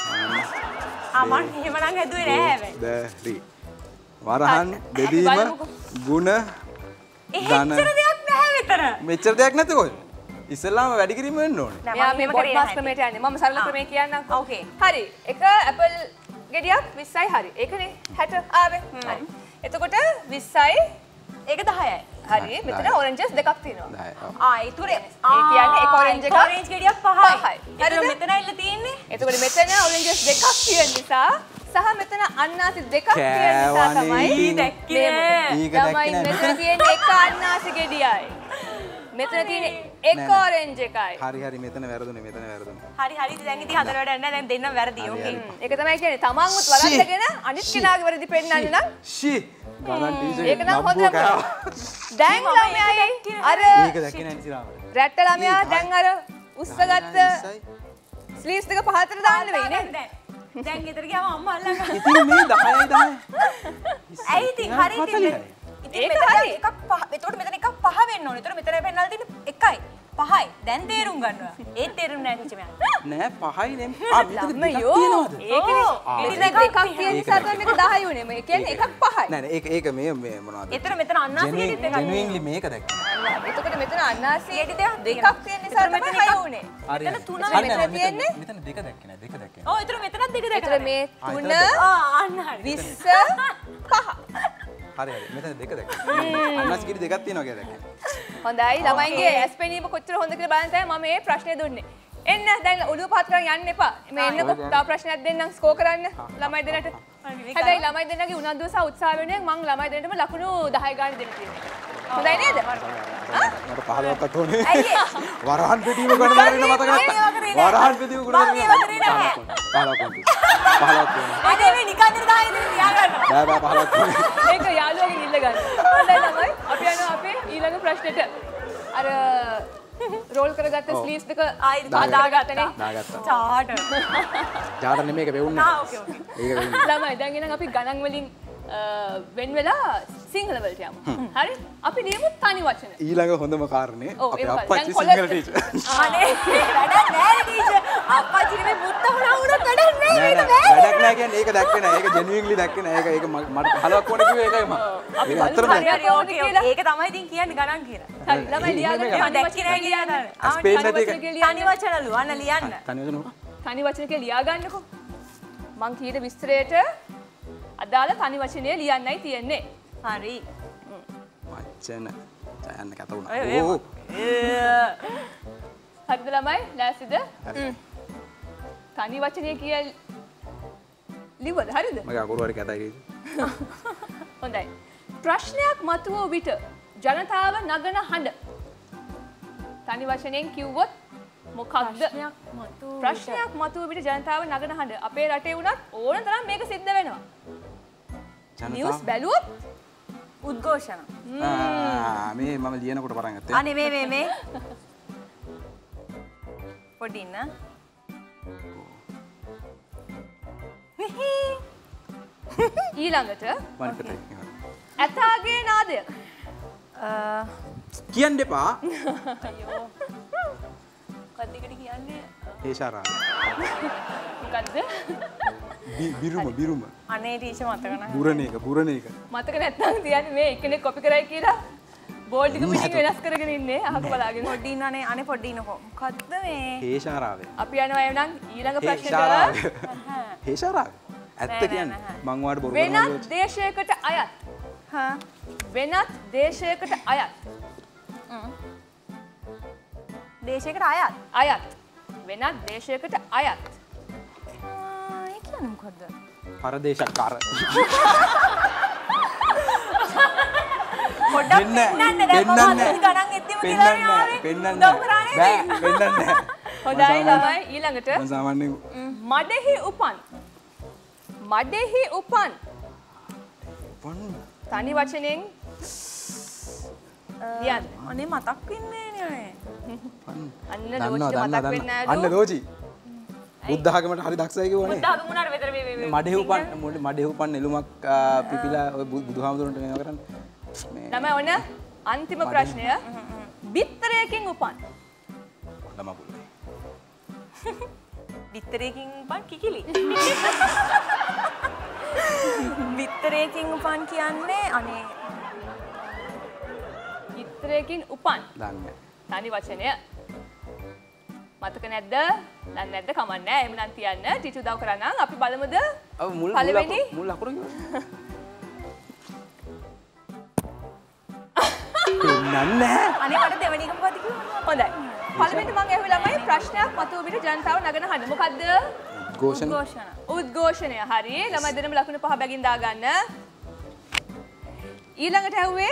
මම එහෙමනම් හැදුවේ නෑ හැබැයි. දැරි. වරහන් බෙදීම ಗುಣ එච්චර දෙයක් නැහැ මෙතන. මෙච්චර දෙයක් නැති කොහෙද? ඉස්සෙල්ලාම වැඩි කිරීම වෙන්න ඕනේ. මෙයා මේ පොඩ්කාස්ට් ක්‍රමයට යන්නේ. මම සරල ක්‍රමය කියන්නම්. ඕකේ. හරි. එක ඇපල් ගෙඩියක් 20යි හරි. ඒකනේ 60 ආවේ. හරි. එතකොට 20යි ඒක 10යි. හරි. මෙතන ඔරෙන්ජස් දෙකක් තියෙනවා. 10යි. ඒතුරේ ඒ කියන්නේ එක ඔරෙන්ජ් එකක් ඔරෙන්ජ් ගෙඩියක් 5යි. හරිද? මෙතන ඉල්ල තියෙන්නේ. එතකොට මෙතන ඔරෙන්ජස් දෙකක් තියෙන නිසා සහ මෙතන අන්නාසි දෙකක් තියෙන නිසා තමයි දැක්කේ. තමයි මෙතන තියෙන එක අන්නාසි ගෙඩියයි. මෙතන තියෙන එක ඔරෙන්ජ් එකයි. හරි මෙතන වැරදුනේ වැරදුනේ. හරි දැන් ඉතින් හතර වැඩ නැහැ දැන් දෙන්නම වැරදි. ඕකේ. ඒක තමයි කියන්නේ තමන්වත් වරද්දගෙන අනිත් කෙනාගේ වැරදි පෙන්නන්න නම් ෂී ගණන් ටීචර් ඒක නම් හොඳම. දැන් ළමයි අර මේක දැක්කේ නැහැ නිසිරාම. රැට්ට ළමයා දැන් අර උස්සගත්ත ස්ලීව්ස් දෙක පහතට දාන්න වෙයි නේද? දැන් ගෙදර ගියාම අම්මා අල්ලගන්න. ඉතින් මේ 10යි. ඇයි ඉතින් හරි ඉතින්. ඉතින් මෙතන එකක් පහ. එතකොට මෙතන එකක් පහ වෙන්න ඕනේ. එතකොට මෙතන පෙන්නලා තියෙන්නේ එකයි. 5යි. දැන් තේරුම් ගන්නවා. ඒත් තේරුම් නැහැ ටීචර් මම. නෑ 5යි නෙම්. මෙතන දෙකක් ළමයෝ තියෙනවද? ඒකනේ. මෙතන එකක් තියෙන නිසා තමයි මේක 10 උනේ. මේ කියන්නේ එකක් 5යි. නෑ ඒක මේ මොනවද? එතන මෙතන අන්නාසි ගෙඩිත් එකක්. ජෙනුයින්ලි මේක දැක්කේ. එතකොට මෙතන අන්නාසි ගෙඩි දෙකක් තියෙන නිසා තමයි 6 උනේ. මෙතන 3 මෙතන තියෙන්නේ මෙතන දෙක දැක්කේ නෑ දෙක දැක්කේ. ඔව් එතන මෙතනත් දෙක දැක්කා. එතන මේ 3 අන්න හරි. 20 5 හරි මෙතන දෙක දැක්කේ. අන්නස් කිරි දෙකක් තියෙනවා කියලා දැක්කේ. හොඳයි ළමයින්ගේ ඇස් පෙනීම කොච්චර හොඳද කියලා බලන්න තමයි මම මේ ප්‍රශ්නේ දුන්නේ. එන්න දැන් ඔළුව පහත් කරන් යන්න එපා. මේ එන්නකො තව ප්‍රශ්නයක් දෙන්නම් ස්කෝර් කරන්න ළමයි දෙන්නට. හැබැයි ළමයි දෙන්නගේ උනන්දුව සහ උත්සාහ වෙනුවෙන් මම ළමයි දෙන්නටම ලකුණු 10 ගානේ දෙන්න තියෙනවා. හොඳයි නේද? මට 15ක් ඕනේ. ඇයි වරහන් පිටීම ගන්න බැරි නම මතක නැත්නම්. වරහන් පිටීම ගන්න බැරි නම. 15ක් ඕනේ. අනේ මේ නිකන් 10 දෙන්න තියාගන්න. බෑ 15ක් ඕනේ. ඒක යාළුවගෙන් ඉල්ල ගන්න. හොඳයි ළමයි. අපි යනවා අපේ ඊළඟ ප්‍රශ්නෙට. අර රෝල් කරගත්ත ස්ලීව්ස් දෙක දාගත්තනේ. දාගත්තා. චාට. ජාඩ නෙමෙයි ඒක වෙවුන්නේ. ඕකේ ඕකේ. ඒක වෙන්නේ. ළමයි දැන් එහෙනම් අපි ගණන් වලින් වෙන් වෙලා සිංහල වලට යමු. හරි? අපි ලියමු තනි වචන. ඊළඟ හොඳම කාරණේ ඔව්, අපේ ඒක අප්පච්චි දැන් සිංහල කොලස්- ටීචර්. අනේ වැඩක් නැහැ ටීචර්. අප්පච්චි මේ මුත්ත වුණා වුණත් වැඩක් නැහැ මේක නෑ බෑ. වැඩක් නෑ කියන්නේ ඒක දැක්කේ නෑ. ඒක ජෙනුයින්ලි දැක්කේ නෑ. ඒක මට 15ක් ඕනේ කිව්වේ ඒකයි මම. ඒක ඇත්තටම හරි, දැක්කේ. හරි. ඕකේ ඕකේ. ඒක තමයි ඉතින් කියන්නේ ගණන් කියලා. හරි ළමයි ලියාගන්න මම දැක්කේ නැහැ ලියන්න. ස්පේන් නැති එක. තනි වචනලු අන්න ලියන්න. තනි වචන මොකක්ද? තනි වචන කියලා ලියාගන්නකො. මං කියන විස්තරයට අදාළ තනි වචනය ලියන්නයි තියෙන්නේ. හරි. වචන යන්න කත වුණා. ඔය, ඔය. ඕ හරිද ළමයි? ලෑස්තිද? තනි වචනය කියලා ලිව්වද? හරිද? මගේ අකුරු හරි කැතයි. හොඳයි. ප්‍රශ්නයක් මතුවූ විට ජනතාව නගන හඬ. තනි වචනෙන් කිව්වොත් මොකක්ද? ප්‍රශ්නයක් මතුවූ විට ජනතාව නගන හඬ. අපේ රටේ වුණත් ඕන තරම් මේක සිද්ධ වෙනවා. නිවුස් බැලුවොත් උද්ඝෝෂණ. මේ මම ලියනකොට පටන් ගත්තේ. අනේ මේ පොඩි ඉන්න. ඊළඟට මල්පතේ. ඇතාගේ නාදය. කියන්න එපා. අයියෝ. කද්දිකට කියන්නේ ඒෂාරා. මොකද්ද? බිරුම. අනේ ටීචර් මතක නැහැ. බුරණ එක. මතක නැත්නම් තියන්නේ මේ එක්කෙනෙක් කොපි කරයි කියලා බෝඩ් එක පිටින් වෙනස් කරගෙන ඉන්නේ අහක බලාගෙන. පොඩි ඉන්න අනේ පොඩි ඉන්නකෝ. මොකද්ද මේ? ඒෂාරාවේ. අපි යනවා එහෙනම් ඊළඟ ප්‍රශ්නෙට. ඒෂාරාවේ. ඇත්ත කියන්නේ මං ඔයාලට බොරු වෙනත් දේශයකට අයත්. හා වෙනත් දේශයකට අයත්. දේශයකට අයත්. අයත්. වෙනත් දේශයකට අයත්. ඒ කියන්නේ මොකද්ද? පරදේශකාර. පොඩ්ඩක් පෙන්නන්න දැන් මම ගණන් එද්දිම කියලා ආවේ. පෙන්නන්න උදව් කරන්නේ බෑ පෙන්නන්න නෑ. හොඳයි ළමයි ඊළඟට මම සාමාන්‍යයෙන් මඩෙහි උපන්. මඩෙහි උපන්. තනි වචනෙන් ලියන්න. අනේ මතක් වෙන්නේ නෑනේ. අන්න ලෝචිට මතක් වෙන්නේ නෑලු. අන්න ලෝචි. බුද්ධ ආගමට හරි දක්ෂයි කිව්වනේ. බුද්ධ ආගම උනාට විතර මේ මඩෙහුපන් නෙළුමක් පිපිලා ඔය බුදුහාමුදුරන්ට මේවා කරන්නේ. ළමයි ඔන්න අන්තිම ප්‍රශ්නය. බිත්තරයකින් උපන්. ළමා පුල්ලේ. බිත්තරයකින් උපන් කිකිලි. බිත්තරයකින් උපන් කියන්නේ අනේ බිත්තරයකින් උපන්. දන්නේ. තනි වචනය. මතක නැද්ද? දන්නේ නැද්ද? කමක් නැහැ. එහෙම නම් තියන්න. ටීචර් උදව් කරා අපි බලමුද? ඔව් මුල් අකුරු කිව්වා. නන්නේ. අනේ මට දෙවෙනි එක මොකද කිව්වේ? හොඳයි. පළවෙනිට මම ඇහුවේ ළමයි ප්‍රශ්නයක් මතුව පිට ජනතාව නගන හඬ. මොකද්ද? උද්ඝෝෂණ. උද්ඝෝෂණය. හරි. ළමයි දෙනම ලකුණු 5 බැගින් දාගන්න. ඊළඟට ඇහුවේ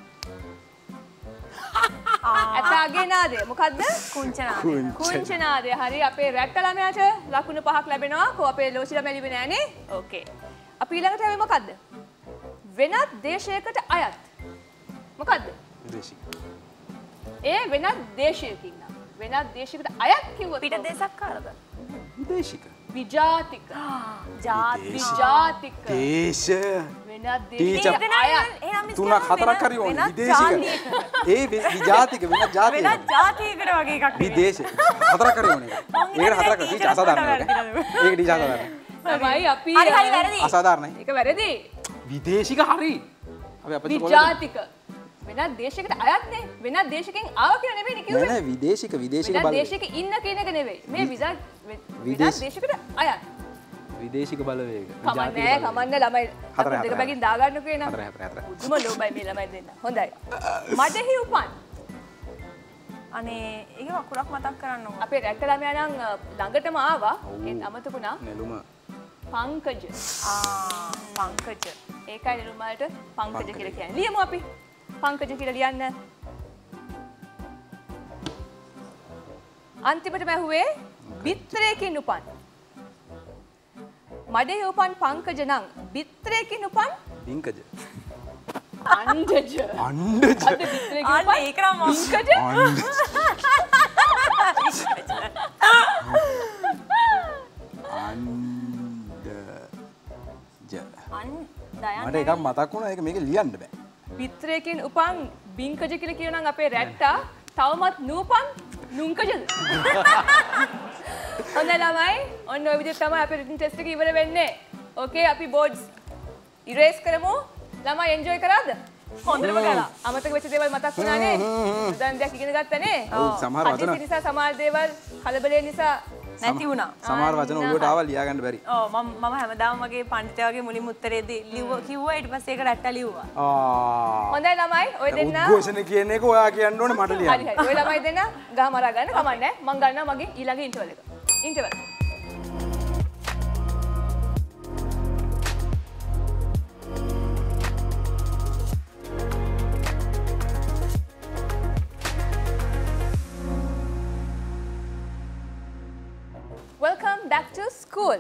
ඇතාගේ නාදය. මොකද්ද? කුංචනාදය. කුංචනාදය. හරි. අපේ රැට්ට ළමයාට ලකුණු 5ක් ලැබෙනවා. කො අපේ ලෝචි ළමයා ලිව්වේ නෑනේ. ඕකේ. අපි ඊළඟට ඇහුවේ මොකද්ද? වෙනත් දේශයකට අයත්. මොකද්ද? විදේශික. ඒ වෙනත් දේශයකින් නම්. වෙනත් දේශයකට අයත් කිව්වොත් පිට දේශක් කාලද? විදේශික. විජාතික. විජාතික. දේශ. වෙනත් ටීචර් දේශයකට අයත්. තුනක් හතරක් හරි ඕනේ. විදේශික. ඒ විජාතික වෙනත් ජාතියක. වෙනත් ජාතියකට වගේ එකක් නෙවෙයි. විදේශ. හතරක් හරි ඕනේ. ඒකට හතරක් ටීචර් අසාධාරණයි. ඒක ටීචර් අසාධාරණයි. තමයි අපි හරි වැරදි. අසාධාරණයි. ඒක වැරදි. විදේශික හරි. අපි අපිට විජාතික. වෙනත් දේශයකට අයත් නේ. වෙනත් දේශකින් ආව කියලා නෙවෙයි කිව්වේ. නෑ විදේශික වෙනත් බලවේග. දේශයක ඉන්න කියන එක නෙවෙයි. මේ වෙනත් දේශයකට අයත්. විදේශික බලවේග. කමන්නේ කමන්නේ ළමයි හතරයි, දෙක හතරයි. බැගින් දාගන්නකෝ එන. හතරයි. උතුම ලෝබයි මේ ළමයි දෙන්න. හොඳයි. මඩෙහි උපන්. අනේ ඒක වකුරක් මතක් කරන්නකො. අපේ රැට්ට ළමයා නම් ළඟටම ආවා. ඒත් අමතකුණා. නෙළුම. පංකජ. පංකජ. ඒකයි නෙළුම් වලට පංකජ කියලා කියන්නේ. ලියමු අපි. පංකජ කියලා ලියන්න. අන්තිමටම ඇහුවේ බිත්තරයකින් උපන්. මඩේ උපන් පංකජ නම් බිත්තරයකින් උපන් බින්කජ. අණ්ඩජ. අණ්ඩජ. අද බිත්තරයකින් අන්න උපන් ඒක නම් බින්කජ. අන් දයන් මට එකක් මතක් වුණා ඒක මේක ලියන්න බෑ. බිත්තරයකින් උපන් බින්කජ කියලා කියනනම් අපේ රැට්ටා තවමත් නූපන් නුංකජද? හොඳයි ළමයි. ඔන්න ඔය විදිහට තමයි අපේ රිටන් ටෙස්ට් එක ඉවර වෙන්නේ. ඕකේ අපි බෝඩ්ස් ඉරේස් කරමු. ළමයි එන්ජොයි කරාද? හොඳටම කළා. අමතක වෙච්ච දේවල් මතක් වුණානේ. දැන් දෙයක් ඉගෙන ගත්තනේ. ඔව් සමහර වචන හදිසි නිසා සමහර දේවල් කලබලේ නිසා නැති වුණා. සමහර වචන ඔළුවට ආවා ලියා ගන්න බැරි. ඔව් මම හැමදාම වගේ පඬිතයා වගේ මුලින්ම උත්තරේදී කිව්වා ඊට පස්සේ ඒක රැට්ටා ලිව්වා. හොඳයි ළමයි. ඔය දෙන්න උද්ඝෝෂණ කියන එක ඔයා කියන්න ඕනේ මට ලියන්න. හරි හරි. ඔය ළමයි දෙන්න ගහ මරා ගන්න කමන්නේ. මම ගන්නවා මගේ ඊළඟ ඉන්ටර්වල් එක. Interval. Welcome back to school.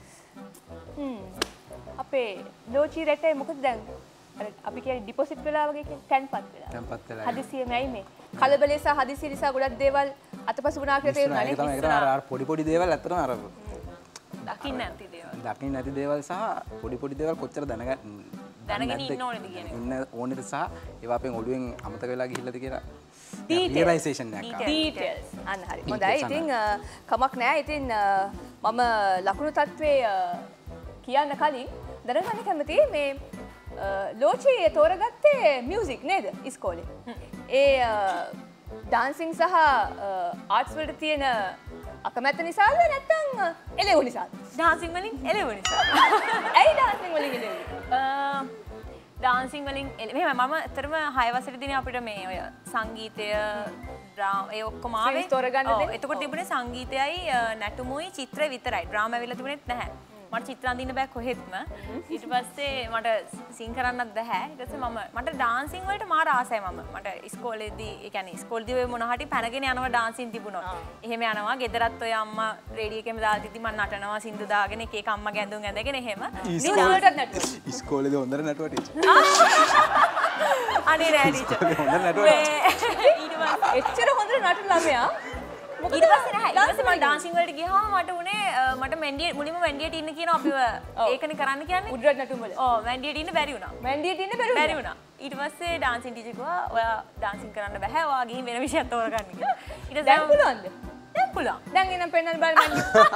අපේ ලෝචි රැටේ මොකද දැන්? අර අපි කියන්නේ ඩිපොසිට් වෙලා වගේ කියන්නේ තැන්පත් වෙලා. තැන්පත් වෙලා. හදිසියෙමයි මේ. කලබලේ සහ හදිසිය නිසා ගොඩක් දේවල් අතපසු වුණා කියලා තේරුණා නේ. ඒක තමයි අර පොඩි දේවල් ඇත්තටම අර දකින්න නැති දේවල්. දකින්න නැති දේවල් සහ පොඩි දේවල් කොච්චර දැනගෙන ඉන්න ඕනේද කියන එක. ඉන්න ඕනේද සහ ඒවා අපෙන් ඔළුවෙන් අමතක වෙලා ගිහිල්ලාද කියලා රියලයිසේෂන් එකක්. ඩීටේල්ස්. අන්න හරි. හොඳයි. ඉතින් කමක් නැහැ. ඉතින් මම ලකුණු තත්ත්වයේ කියන්න කලින් දැනගන්න කැමති මේ ලෝචි තෝරගත්තේ මියුසික් නේද ඉස්කෝලේ? ඒ ඩාන්සින් සහ ආර්ට්ස් වලට තියෙන අකමැත්ත නිසාද නැත්නම් එළෙව නිසාද? ඩාන්සින් වලින් එළෙව නිසා. ඇයි ඩාන්සින් වලින් එළෙව? ඩාන්සින් වලින් මෙහෙම මම ඇත්තටම 6 වසරේදීනේ අපිට මේ ඔය සංගීතය ඒ ඔක්කොම ආවේ. තෝරගන්න දෙන්න. එතකොට තිබුණේ සංගීතයයි නැටුමුයි චිත්‍රය විතරයි. ඩ්‍රාමා වෙලා තිබුණෙත් නැහැ. මට චිත්‍ර අඳින්න බෑ කොහෙත්ම. ඊට පස්සේ මට සිං කරන්නත් බෑ. ඊට පස්සේ මට ඩාන්සින් වලට මාර ආසයි මම. මට ඉස්කෝලේදී ඒ කියන්නේ ඉස්කෝලේදී ඔය මොන හරි පැනගෙන යනවා ඩාන්සින් තිබුණා. එහෙම යනවා. ගෙදරත් ඔය අම්මා රේඩියෝ එකේම දාලා තිති මම නටනවා සින්දු දාගෙන එක එක අම්මා ගැඳුම් ඇඳගෙන එහෙම. නිදාවටත් නැටුවා. ඉස්කෝලේදී හොඳට නටුවා ටීචර්. අනේ නෑ ටීචර්. හොඳට නටුවා. ඊට පස්සේ එච්චර හොඳට නටන ළමයා ඊට පස්සේ නෑ. ඊට පස්සේ මම ඩාන්සින් වලට ගියාම මට උනේ මට මුලින්ම මැන්ඩියට ඉන්න කියන අපිව ඒකනේ කරන්න කියන්නේ. උඩරට නටුම් වල. ඔව් මැන්ඩියට ඉන්න බැරි වුණා. මැන්ඩියට ඉන්න බැරි වුණා. ඊට පස්සේ ඩාන්සින් ටීචර් කිව්වා ඔයා ඩාන්සින් කරන්න බෑ. ඔයා ගිහින් වෙන විෂයක් තෝරගන්න කියලා. ඊට පස්සේ දැන් පුළුවන්ද? දැන් පුළුවන්. දැන් එනම් පෙන්නන්න බලන්න.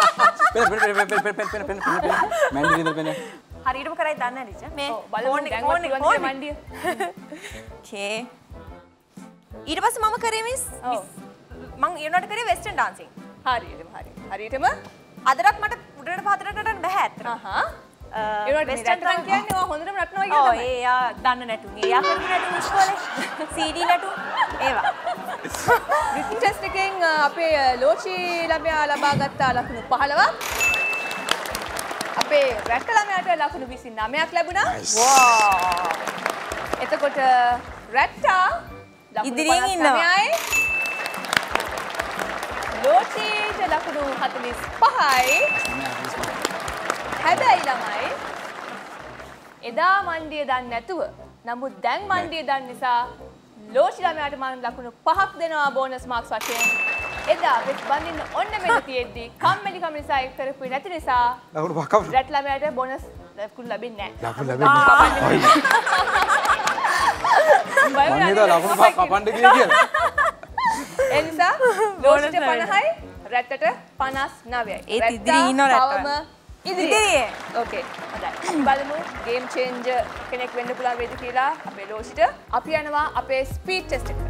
පෙන්න මැන්ඩි පෙන්න. හරියටම කරයි දන්නේ නැහැ ටීචර්. මේ බලමු දැන් පුළුවන් මණ්ඩිය. ඕකේ. ඊට පස්සේ මම කරේ මිස් මම ඊනොට කරේ වෙස්ටර්න් ඩාන්සින්. හරියටම අදටත් මට උඩරට පහතරට නටන්න බෑ ඇත්තට. ඒවට වෙස්ටර්න් ඩාන්ස් කියන්නේ ඔය හොඳටම නටනවා කියන ඔව් තමයි. එයා දන්න නැටුම්. එයා කරපු නැටුම් ඉස්කෝලේ CD නැටුම් ඒවා. රිටන් ටෙස්ට් එකෙන් අපේ ලෝචි ළමයා ලබා ගත්ත ලකුණු 15ක්. අපේ රැට්ට ළමයාට ලකුණු 29ක් ලැබුණා. වා. එතකොට රැට්ටා ලකුණු ඉදිරියෙන් ඉන්නවා. 59යි. ලෝචිට ලකුණු 45යි. හැබැයි ළමයි එදා මණ්ඩිය දන්නේ නැතුව නමුත් දැන් මණ්ඩිය දන්න නිසා ලෝචි ළමයාට මම ලකුණු 5ක් දෙනවා බෝනස් මාක්ස් වශයෙන්. එදා වෙස් බඳින්න ඔන්න මෙන්න තියෙද්දි කම්මැලි කම නිසා ඒක කරපු නැති නිසා ලකුණු 5ක් රැට් ළමයාට බෝනස් ලකුණු ලැබෙන්නේ නැහැ. ලකුණු ලැබෙන්නේ නැහැ. මම නේද ලකුණු 5ක් කපන්න ගියේ කියලා. ඒ නිසා ලෝචිට 50යි රැට්ටට 59යි. ඒත් ඉදිරියේ ඉන්න රැට්ට. ඉදිරියේ. ඕකේ. හොඳයි. බලමු ගේම් චේන්ජර් කෙනෙක් වෙන්න පුළුවන් වේද කියලා අපේ ලෝෂිට. අපි යනවා අපේ ස්පීඩ් ටෙස්ට් එකට.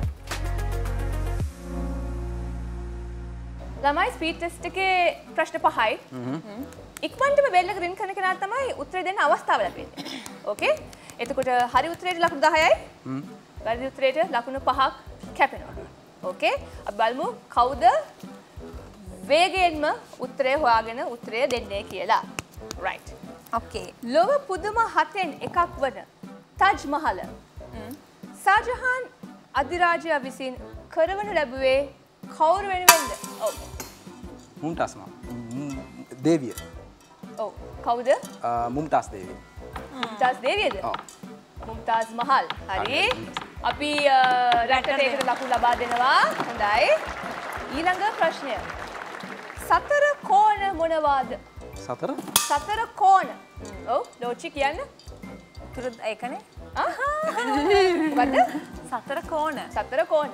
ළමයි ස්පීඩ් ටෙස්ට් එකේ ප්‍රශ්න 5යි. ඉක්මනටම බෙල්ලක රින් කරන කෙනාට තමයි උත්තර දෙන්න අවස්ථාව ලැබෙන්නේ. ඕකේ? එතකොට හරි උත්තරේට ලකුණු 10යි. වැරදි උත්තරේට ලකුණු 5ක් කැපෙනවා. ඕකේ? අපි බලමු කවුද වේගයෙන්ම උත්තරය හොයාගෙන උත්තරය දෙන්නේ කියලා. රයිට්. ඕකේ. ලොව පුදුම 7න් එකක් වන තජ් මහල ෂාජහාන් අධිරාජයා විසින් කරවනු ලැබුවේ කවුරු වෙනුවෙන්ද? ඔව්. මුම්තාස් දේවිය. ඔව්. කවුද? මුම්තාස් දේවිය. මුම්තාස් දේවියද? ඔව්. මුම්තාස් මහල්. හරි. අපි රැටට ඒකට ලකුණු ලබා දෙනවා. හොඳයි. ඊළඟ ප්‍රශ්නය. සතර කෝණ මොනවාද? සතර කෝණ. ඔව් ලෝචි කියන්න. තුර ඒකනේ. මොකද්ද? සතර කෝණ. සතර කෝණ.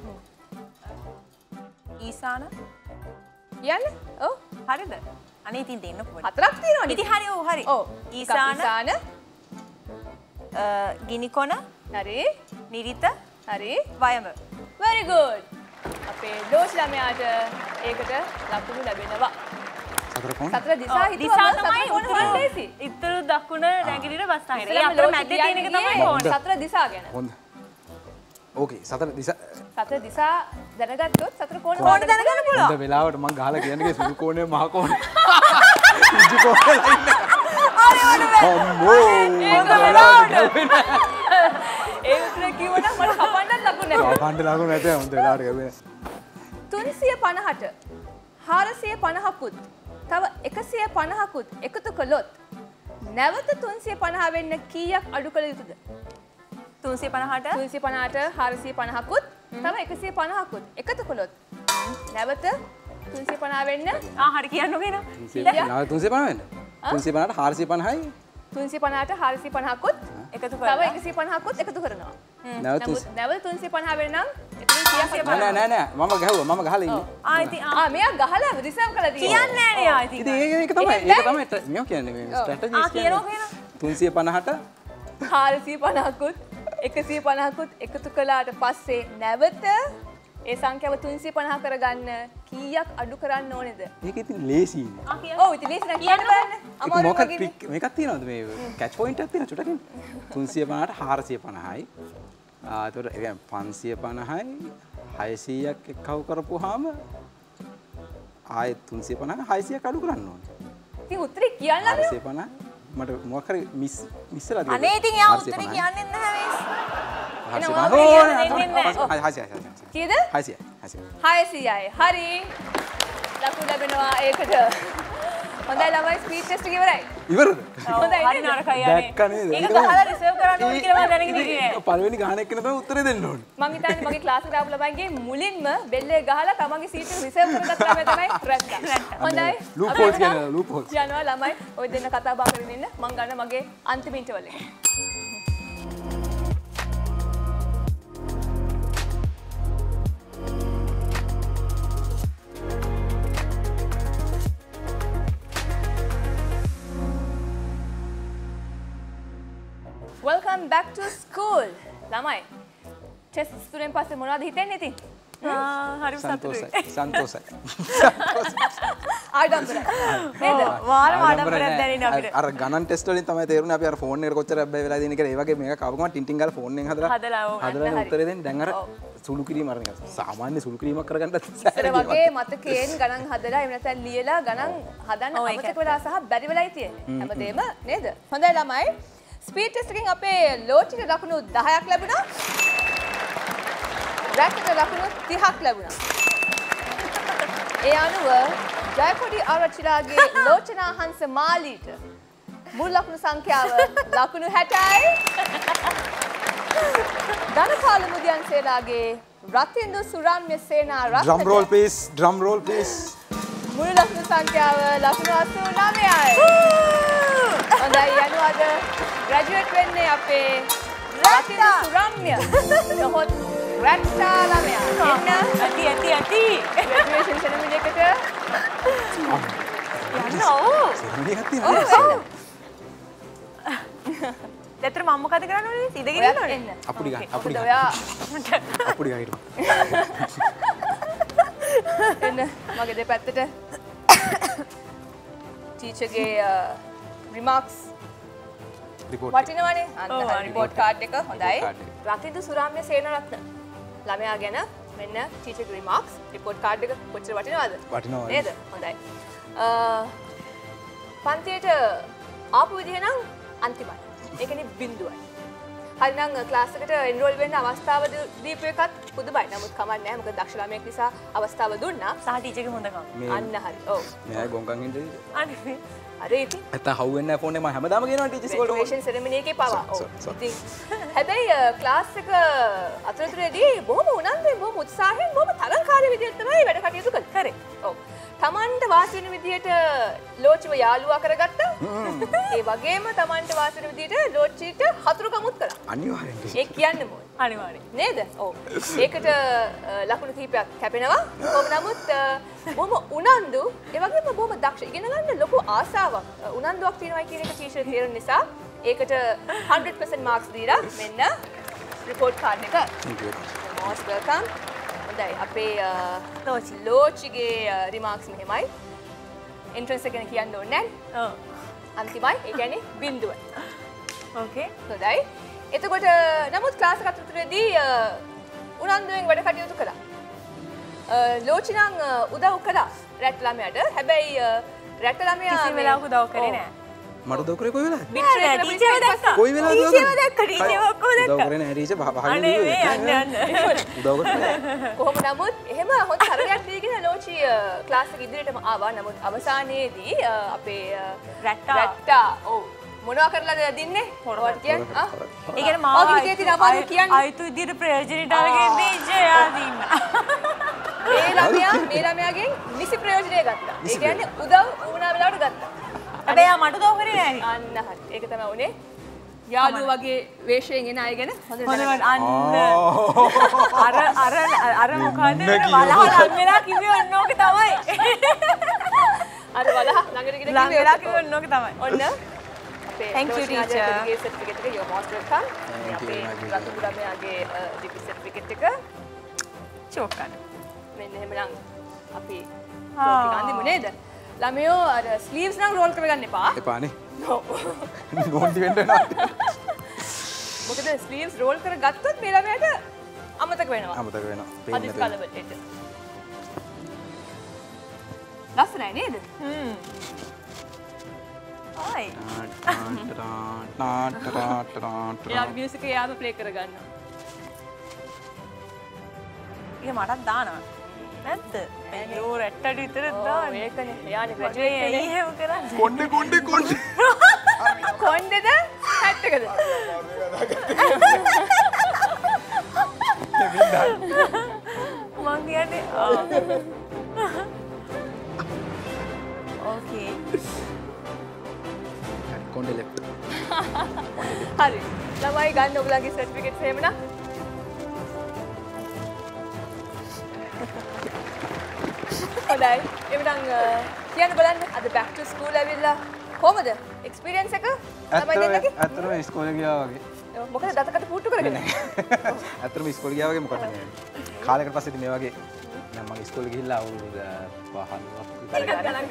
ඊසාන. කියන්න. ඔව්. හරිද? අනේ ඉතින් දෙන්න පොඩි. හතරක් තියෙනවනේ. ඉතින් හරි ඔව් හරි. ඔව්. ඊසාන. ගිනිකොන. හරි. නිරිත. හරි. වයඹ. very good. අපේ ලෝචි ළමයාට ඒකට ලකුණු ලැබෙනවා. සතර දිසා දිසා හිතුවම තමයි සතර කෝණ උතුරු හොඳේසි. ඉතුරු දකුණ නැගිටින බස්සාගෙන. ඒ ඉස්සෙල්ලාම අතර ලෝචි මැද්දේ තියෙන එක කියන්නේ තමයි කෝණ. සතර දිසා ගැන. හොඳ. ඕකේ සතර දිසා සතර දිසා දැනගත්තොත් සතර කෝණ කෝණ දැනගන්න පුළුවන්. හොඳ වෙලාවට මම ගහලා කියන්නේ සුදු කෝණය මහ කෝණය. ඉජි කෝණය ඉන්න. අම්මෝ. ඒ උත්තර කිව්වනම් මට කපන්නත් ලකුණු නැහැ. කපන්න ලකුණු නැත හොඳ වෙලාවට ගැවෙන. 350ට 450කුත් තව 150කුත් එකතු කළොත් නැවත 350 වෙන්න කීයක් අඩු කළ යුතුද? 350ට 350ට 450කුත් තව 150කුත් එකතු කළොත් නැවත 350 වෙන්න හරි කියන්න ඕනේ නේද? 350 වෙන්න. 350ට 450යි 350ට 450කුත් එකතු තව කරලා 150කුත් එකතු කරනවා. නැවත නැවත 350 වෙන්න නම් එතනින් කීයක් නෑ මම ගැහුවා මම ගහලා ඉන්නේ. ඉතින් මෙයා ගහලා රිසර්ව් කරලා තියෙනවා. කියන්නේ නෑනේ ආ ඉතින්. ඉතින් ඒක තමයි මෙයා කියන්නේ මේ ස්ට්‍රැටජිස් කියනවා කියන්නේ. කියනවා. 350ට 450කුත් 150කුත් එකතු කළාට පස්සේ නැවත ඒ සංඛ්‍යාව 350 කරගන්න කීයක් අඩු කරන්න ඕනේද? ඒක ඉතින් ලේසියිනේ. ඔව් ඉතින් ලේසි නෑ කියන්න බෑනේ. ඒක මොකක්ද ට්‍රික් මේකක් තියෙනවද මේ කැච් පොයින්ට් එකක් තියෙනවා චුටකින් 350ට 450යි එතකොට ඒ කියන්නේ 550යි 600ක් එක්කව කරපුවාම ආයෙත් 350 600ක් අඩු කරන්න ඕනේ ඉතින් උත්තරේ කියන්න ළමයෝ. 450 මට මොකක් හරි මිස්සලා තියෙනවා. අනේ ඉතින් එයා උත්තරේ කියන්නේ නැහැ වෙස්. කීයද? 600. 600යි. හරි. ලකුණු ලැබෙනවා ඒකට. හොඳයි ළමයි ස්පීච් ටෙස්ට් එක ඉවරයි. ඉවරද? හොඳයි හරි නරකයි යන්නේ. දැක්ක නේද? ඒක ගහලා රිසර්ව් කරන්න ඕනේ කියලා මම දැනගෙන ඉන්නේ. පළවෙනි ගහන එක්කන තමයි උත්තරේ දෙන්න ඕනේ. මං හිතන්නේ මගේ ක්ලාස් එකට ආපු ළමයින්ගේ මුලින්ම බෙල්ලේ ගහලා තමන්ගේ සීට් එක රිසර්ව් කරගත්ත ළමයා තමයි රැට්ටා. හොඳයි. ලූප් හෝල්ස් කියන ලූප් හෝල්ස්. යනවා ළමයි. ඔය දෙන්න කතා බහ කරගෙන ඉන්න. මං ගන්න මගේ අන්තිම ඉන්ටර්වල් එක. Welcome back to school. ළමයි. ටෙස්ට් ස්ටුඩන්ට් පස්සේ මොනවද හිතෙන්නේ ඉතින්? හරි සතුටුයි. සන්තෝසයි. ආඩම්බරයි. නේද? වාරම ආඩම්බරයක් දැනෙන අපිට. අර ගණන් ටෙස්ට් වලින් තමයි තේරුනේ අපි අර ෆෝන් එකට කොච්චර හැබැයි වෙලා තියෙන කියලා. ඒ වගේ මේක කවකම ටින් ටින් ගාලා ෆෝන් එකෙන් හදලා උත්තරේ දෙන්න. දැන් අර සුළු කිරීම අර නිකන් සාමාන්‍ය සුළු කිරීමක් කරගන්න ඉතර වගේ මතකයෙන් ගණන් හදලා එහෙම නැත්නම් ලියලා ගණන් හදන්න අමතක වෙලා සහ බැරි වෙලායි තියෙන්නේ. හැමදේම නේද? හොඳයි ළමයි. ස්පීඩ් ටෙස්ට් එකෙන් අපේ ලෝචිට ලකුණු 10ක් ලැබුණා. රැක්ට ලකුණු 30ක් ලැබුණා. ඒ අනුව ජයකොඩි ආරච්චිලාගේ ලෝචනා හංස මාලීට මුල් ලකුණු සංඛ්‍යාව ලකුණු 60යි. ධනපාල මුදියන්සේලාගේ රතින්දු සුරම්‍ය සේනා රත්නට drum roll please drum roll please මුළු ලකුණු සංඛ්‍යාව ලකුණු 89යි. හොඳයි යනවාද ග්‍රැජුවේට් වෙන්නේ අපේ රතින්දු සුරම්‍ය නොහොත් රැට්ටා ළමයා. එන්න ඇති ග්‍රැජුවේෂන් සෙරමනි එකට යන්න ඕ. සෙරමනි එකක් තියෙනවා. දැතර මම මොකද කරන්න ඕනේ? ඉඳගෙන ඉන්න ඕනේ. එන්න. අපුඩි ගන්න අපුඩි ගන්න ඔයා අපුඩි ගන්න හිටපන්. එන්න මගේ දෙපැත්තට ටීචර්ගේ රිමාක්ස් රිපෝට් වටිනවනේ අන්න රිපෝට් කාඩ් එක හොඳයි. card එක. රතින්දු සුරාම්‍ය සේනරත්න ළමයා ගැන මෙන්න ටීචර්ගේ රිමාක්ස් රිපෝට් කාඩ් එක කොච්චර වටිනවද? වටිනවා නේද? හොඳයි. පන්තියට ආපු විදිහ නම් අන්තිමයි. ඒ කියන්නේ බිඳුවයි. හරිනම් ක්ලාස් එකට එන්රෝල් වෙන්න අවස්ථාව දීපු එකත් පුදුමයි. නමුත් කමක් නැහැ. මොකද දක්ෂ ළමයෙක් නිසා අවස්ථාව දුන්නා. සහ ටීචර්ගේ හොඳකම. අන්න හරි. ඔව්. මෙයා ගොංකන් හින්දා අනේ අර ඉතින් ඇත්ත හවුවෙන්නේ නැහැ ෆෝන් එක මම හැමදාම කියනවා ටීචර්ස් වලට graduation ceremony එකේ පවා. ඔව්. sorry. ඉතින් හැබැයි ක්ලාස් එක අතරතුරේදී බොහොම උනන්දුවෙන් බොහොම උත්සාහයෙන් බොහොම තරංකාරී විදිහට තමයි වැඩ කටයුතු කරේ. ඔව්. තමන්ට වාසි වෙන විදිහට ලෝචිව යාළුවා කරගත්තා. ඒ වගේම තමන්ට වාසි වෙන විදිහට ලෝචිට හතුරුකමුත් කරා. අනිවාර්යෙන් ඒ කියන්න ඕනේ. අනිවාර්යෙන්. නේද? ඔව්. ඒකට ලකුණු කිහිපයක් කැපෙනවා. කොහොම නමුත් බොහොම උනන්දු, ඒ වගේම බොහොම දක්ෂ. ඉගෙන ගන්න ලොකු ආසාවක්, උනන්දුවක් තියෙනවා කියන එක ටීචර් තේරෙන නිසා ඒකට 100% මාක්ස් දීලා මෙන්න රිපෝට් කාඩ් එක. thank you most welcome. හොඳයි. අපේ ලෝචිගේ රිමාක්ස් මෙහෙමයි. එන්ට්‍රන්ස් එක ගැන කියන්න ඕනේ නැහැ. ඔව්. අන්තිමයි. ඒ කියන්නේ බිඳුවයි. ඕකේ. හොඳයි. එතකොට නමුත් ක්ලාස් එක අතරතුරේදී උනන්දුවෙන් වැඩ කටයුතු කළා. ලෝචි නම් උදව් කළා රැට් ළමයාට. හැබැයි රැට් ළමයා කිසිම වෙලාවක උදව් කරේ නෑ. මට උදව් කරේ කොයි වෙලාවද ටීචර්ව දැක්කා. කොයි වෙලාවද ටීචර්ව දැක්කා. ටීචර්ව ඔක්කොම උදව් දැක්කා. කරේ නැහැ ටීචර් පහගෙන අනේ මේ යන්න. උදව් කරේ කොහොම නමුත් එහෙම හොඳ තරගයක් දීගෙන ලෝචි ක්ලාස් එක ඉදිරියටම ආවා. නමුත් අවසානයේදී අපේ රැට්ටා ඔව් මොනවා කරලාද දින්නේ? මොනවද කියන්නේ? ඒ කියන්නේ මාව ඔය විදිහට ඉතින් අමාරු කියන්නේ. ආයතු විදිහට ප්‍රයෝජනෙට අරගෙන ටීචර් යා දින්න. මේ ළමයාගෙන් නිසි ප්‍රයෝජනය ගත්තා. ඒ කියන්නේ උදව් වුණා වෙලාවට ගත්තා. හැබැයි යා මට උදව් කරේ නෑනේ. අන්න හරි. ඒක තමයි උනේ. යාළුවෝ වගේ වේශයෙන් එන අය ගැන හොඳට හොඳට අන්න අර මොකද වලහ ලං වෙලා කිව්වේ ඔන්න ඕක තමයි. අර වලහ ළඟට ගිහින් ලං වෙලා කිව්වේ ඔන්න ඕක තමයි. ඔන්න Thank you, teacher. certificate එක you're most welcome. අපේ රතු ළමයාගේ degree certificate එක චෝකන. මෙන්න එහෙමනම් අපි රෝල් එක අඳිමු නේද? ළමයෝ අර ස්ලීව්ස් නම් රෝල් කරගන්න එපා. එපානේ No. නෝන්ටි වෙන්න වෙනවා මොකද ස්ලීව්ස් රෝල් කරගත්තොත් මේ ළමයාට අමතක වෙනවා. අමතක වෙනවා හදිස් කලබලෙට. ලස්සනයි නේද? හයි. එයා මියුසික් එයාම ප්ලේ කරගන්නවා. ඒක මටත් දානවා. නැද්ද? අයියෝ රැට්ටට විතර දාන්න. මේකනේ. එයානේ ග්‍රැජුවේට් ඇයි එහෙම කරන්නේ? කොණ්ඩේ කොණ්ඩේද? හැට්ටකද? මං කියන්නේ ඕකේ. කොණ්ඩේ ලෙෆ්ට්. හරි. ළමයි ගන්න ඔයගලගේ සර්ටිෆිකේට්ස් එහෙමනම්. හොඳයි. එවිටන් කියන්න බලන්න අද back to school ඇවිල්ලා කොහමද? එක්ස්පීරියන්ස් එක? ළමයි දෙන්නගේ? ඇත්තටම ඉස්කෝලේ ගියා වගේ. මොකද දතකට පුට්ටු කරගෙන? ඇත්තටම ඉස්කෝලේ ගියා වගේ මොකද මේ කාලයකට පස්සේ ඉතින් මේ වගේ දැන් මම ඉස්කෝලේ ගිහිල්ලා අවුරුදු 15ක් විතර ගණන්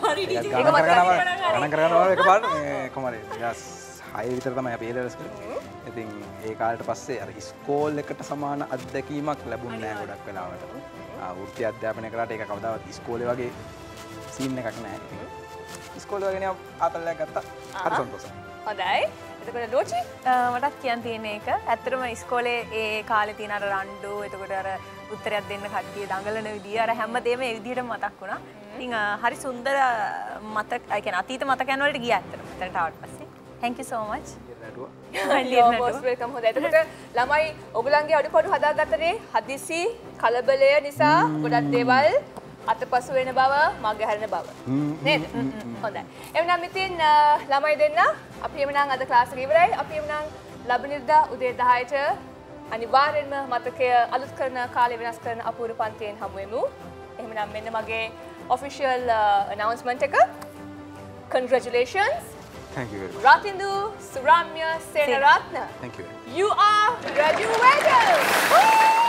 කරගන්නවා එකපාරට මේ කොහමද යාස් 6 විතර තමයි අපි A-levels කරේ. ඉතින් ඒ කාලෙට පස්සේ අර ඉස්කෝල් එකට සමාන අත්දැකීමක් ලැබුණේ නැහැ ගොඩක් වෙලාවට. වෘත්ති අධ්‍යාපනය කරාට ඒක කවදාවත් ඉස්කෝලේ වගේ සීන් එකක් නැහැ. ඉස්කෝලේ වගේ නිකන් ආතල්ලයක් ගත්තා. හරි සන්තෝෂයි. හොඳයි. එතකොට ලෝචි මටත් කියන්න තියෙන එක ඇත්තටම ඉස්කෝලේ ඒ කාලේ තියෙන අර රණ්ඩු එතකොට අර උත්තරයක් දෙන්න කට්ටිය දඟලන විදිය අර හැමදේම ඒ විදිහට මතක් වුණා. ඉතින් හරි සුන්දර මතක ඒ කියන්නේ අතීත මතකයන් වලට ගියා ඇත්තටම. එතනට ආවට පස්සේ. Thank you so much. most welcome. හොඳයි. එතකොට ළමයි ඔයගලන්ගේ අඩුපාඩු හදාගත්තනේ හදිසි කලබලය නිසා ගොඩක් දේවල් අතපසු වෙන බව මග හැරෙන බව නේද? හොඳයි. එවනම් ඉතින් ළමයි දෙන්න අපි එවනම් අද ක්ලාස් එක ඉවරයි. අපි එවනම් ලබනිරදා උදේ 10ට අනිවාර්යෙන්ම මතකය අලුත් කරන කාලය වෙනස් කරන අපූර්ව පන්තියෙන් හමු වෙමු. එහෙනම් මෙන්න මගේ official announcement එක. Congratulations. Thank you very much. Ratindu Suramya Senaratna. Thank you. You are graduated. Woo!